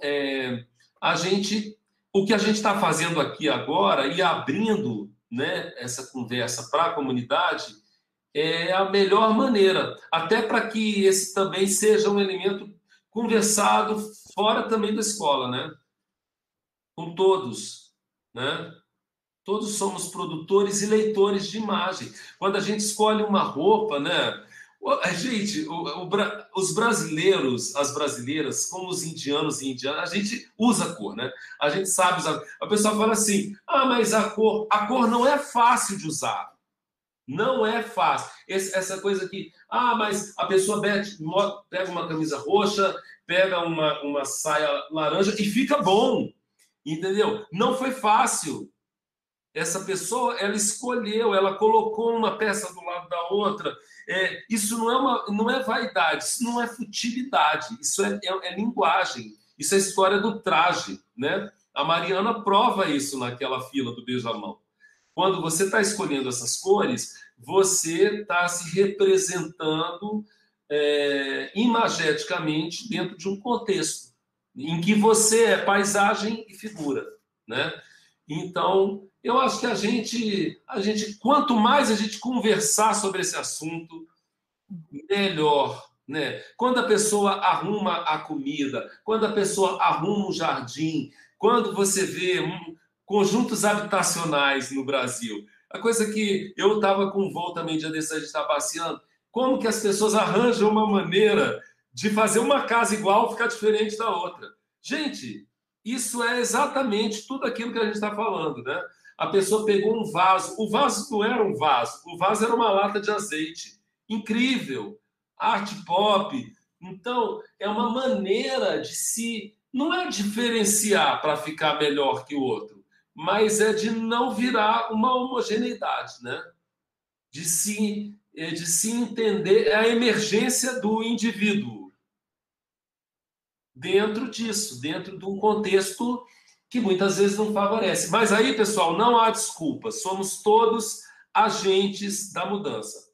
o que a gente está fazendo aqui agora e abrindo, né, essa conversa para a comunidade é a melhor maneira, até para que esse também seja um elemento conversado fora também da escola, né? Com todos, né? Todos somos produtores e leitores de imagem. Quando a gente escolhe uma roupa, né? Gente, os brasileiros, as brasileiras, como os indianos e indianas, a gente usa cor, né? A gente sabe usar. A pessoa fala assim: mas a cor não é fácil de usar. Não é fácil. Essa coisa aqui, mas a pessoa pega uma camisa roxa, pega uma saia laranja e fica bom. Entendeu? Não foi fácil. Essa pessoa, ela escolheu, ela colocou uma peça do lado da outra. Isso não é vaidade, isso não é futilidade, isso é linguagem, isso é história do traje, né? A Mariana prova isso naquela fila do beijamão. Quando você está escolhendo essas cores, você está se representando imageticamente dentro de um contexto em que você é paisagem e figura, né? Então, eu acho que a gente, quanto mais a gente conversar sobre esse assunto, melhor, né? Quando a pessoa arruma a comida, quando a pessoa arruma o jardim, quando você vê conjuntos habitacionais no Brasil, a coisa que eu estava com um voo também dia desse, a gente está passeando, como que as pessoas arranjam uma maneira de fazer uma casa igual ficar diferente da outra. Gente, isso é exatamente tudo aquilo que a gente está falando, né? A pessoa pegou um vaso, o vaso não era um vaso, o vaso era uma lata de azeite. Incrível, arte pop. Então, é uma maneira de se... Não é diferenciar para ficar melhor que o outro, mas é de não virar uma homogeneidade, né? De se entender a emergência do indivíduo dentro disso, dentro de um contexto que muitas vezes não favorece. Mas aí, pessoal, não há desculpa. Somos todos agentes da mudança.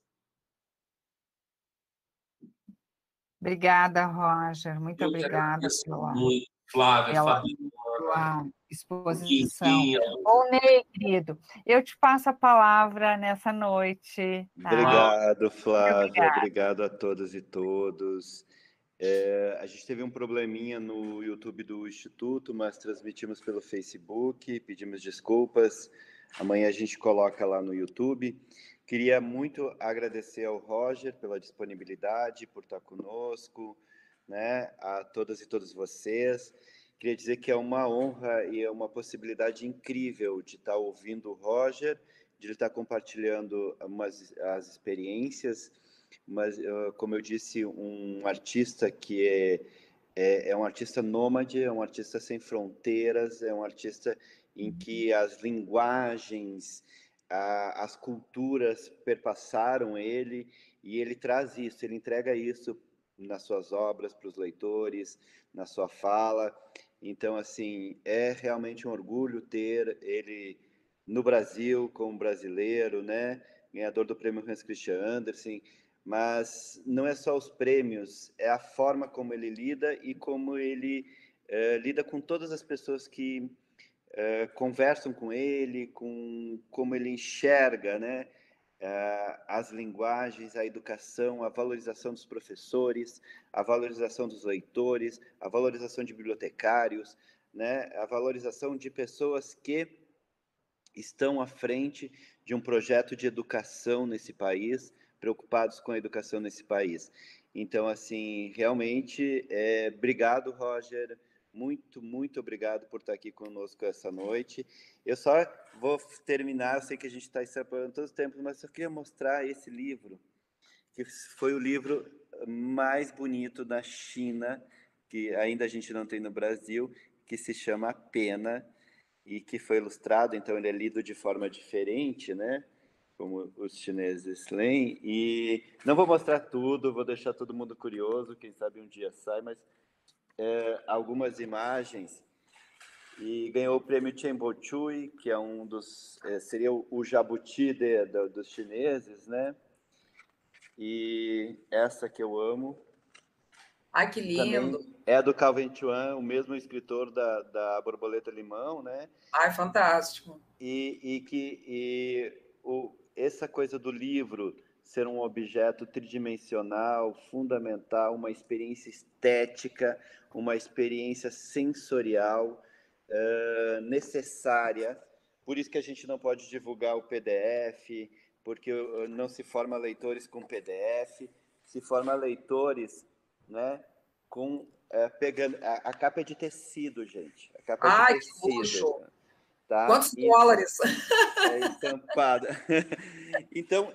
Obrigada, Roger. Muito obrigada muito, Flávia, pela exposição. Ô, Ney, querido, eu te passo a palavra nessa noite. Tá? Obrigado, Flávia. Obrigado a todas e todos. A gente teve um probleminha no YouTube do Instituto, mas transmitimos pelo Facebook, pedimos desculpas. Amanhã a gente coloca lá no YouTube. Queria muito agradecer ao Roger pela disponibilidade, por estar conosco, né? A todas e todos vocês. Queria dizer que é uma honra e é uma possibilidade incrível de estar ouvindo o Roger, de ele estar compartilhando as experiências, mas, como eu disse, um artista que é um artista nômade, é um artista sem fronteiras, é um artista em que as linguagens, as culturas perpassaram ele, e ele traz isso, ele entrega isso nas suas obras para os leitores, na sua fala. Então, assim, é realmente um orgulho ter ele no Brasil como brasileiro, né? Ganhador do prêmio Hans Christian Andersen. Mas não é só os prêmios, é a forma como ele lida e como ele lida com todas as pessoas que conversam com ele, com como ele enxerga, né? As linguagens, a educação, a valorização dos professores, a valorização dos leitores, a valorização de bibliotecários, né? A valorização de pessoas que estão à frente de um projeto de educação nesse país, preocupados com a educação nesse país. Então, assim, realmente, obrigado, Roger, muito, muito obrigado por estar aqui conosco essa noite. Eu só vou terminar, eu sei que a gente está extrapolando todo o tempo, mas eu queria mostrar esse livro, que foi o livro mais bonito da China, que ainda a gente não tem no Brasil, que se chama A Pena, e que foi ilustrado, então ele é lido de forma diferente, né? Como os chineses leem. E não vou mostrar tudo, vou deixar todo mundo curioso, quem sabe um dia sai, mas algumas imagens. E ganhou o prêmio Chen Bo-chui, que é um dos... seria o jabuti dos chineses, né? E essa que eu amo. Ai, que lindo. Também é do Calvin Chuan, o mesmo escritor da Borboleta Limão, né? Ai, fantástico. Essa coisa do livro ser um objeto tridimensional, fundamental, uma experiência estética, uma experiência sensorial necessária. Por isso que a gente não pode divulgar o PDF, porque não se forma leitores com PDF, se forma leitores, né, com pegando a capa é de tecido, gente. A capa é de tecido. Que luxo. Tá? Quantos dólares? É estampada. Então,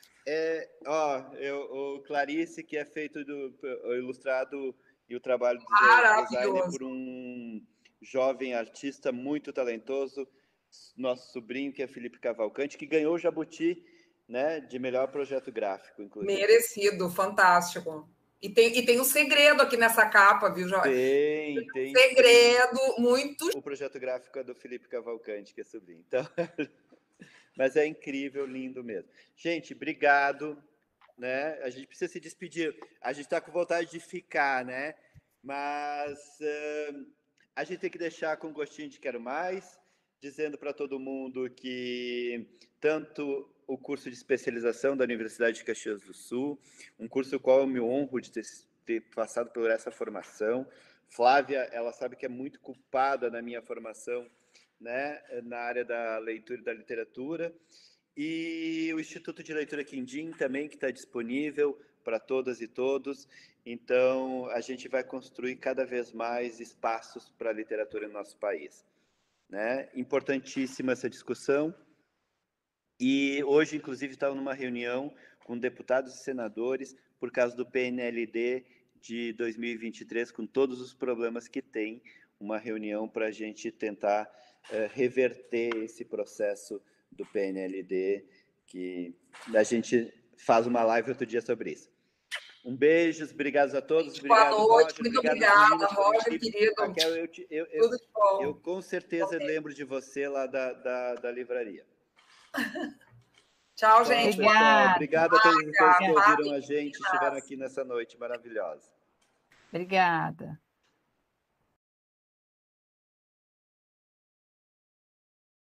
o Clarice, que é feito o ilustrado e o trabalho de design por um jovem artista muito talentoso, nosso sobrinho, que é Felipe Cavalcante, que ganhou o Jabuti, né, de melhor projeto gráfico, inclusive. Merecido, fantástico. E tem um segredo aqui nessa capa, viu, Jorge? Tem. Segredo muito. O projeto gráfico é do Felipe Cavalcante, que é sobrinho. Então, mas é incrível, lindo mesmo. Gente, obrigado. Né? A gente precisa se despedir. A gente está com vontade de ficar, né? Mas a gente tem que deixar com gostinho de quero mais, dizendo para todo mundo que tanto o curso de especialização da Universidade de Caxias do Sul, um curso no qual eu me honro de ter passado por essa formação. Flávia, ela sabe que é muito culpada na minha formação, né, na área da leitura e da literatura. E o Instituto de Leitura Quindim também, que está disponível para todas e todos. Então, a gente vai construir cada vez mais espaços para a literatura no nosso país. Né? Importantíssima essa discussão. E hoje, inclusive, estava numa reunião com deputados e senadores por causa do PNLD de 2023, com todos os problemas que tem, uma reunião para a gente tentar reverter esse processo do PNLD, que a gente faz uma live outro dia sobre isso. Um beijo, obrigado a todos. Obrigado, boa noite, Roger. muito obrigada, Roger, querido. Raquel, Tudo de bom. Eu com certeza lembro de você lá da livraria. Tchau, gente. Obrigado a todos vocês que ouviram a gente, estiveram aqui nessa noite maravilhosa. Obrigada.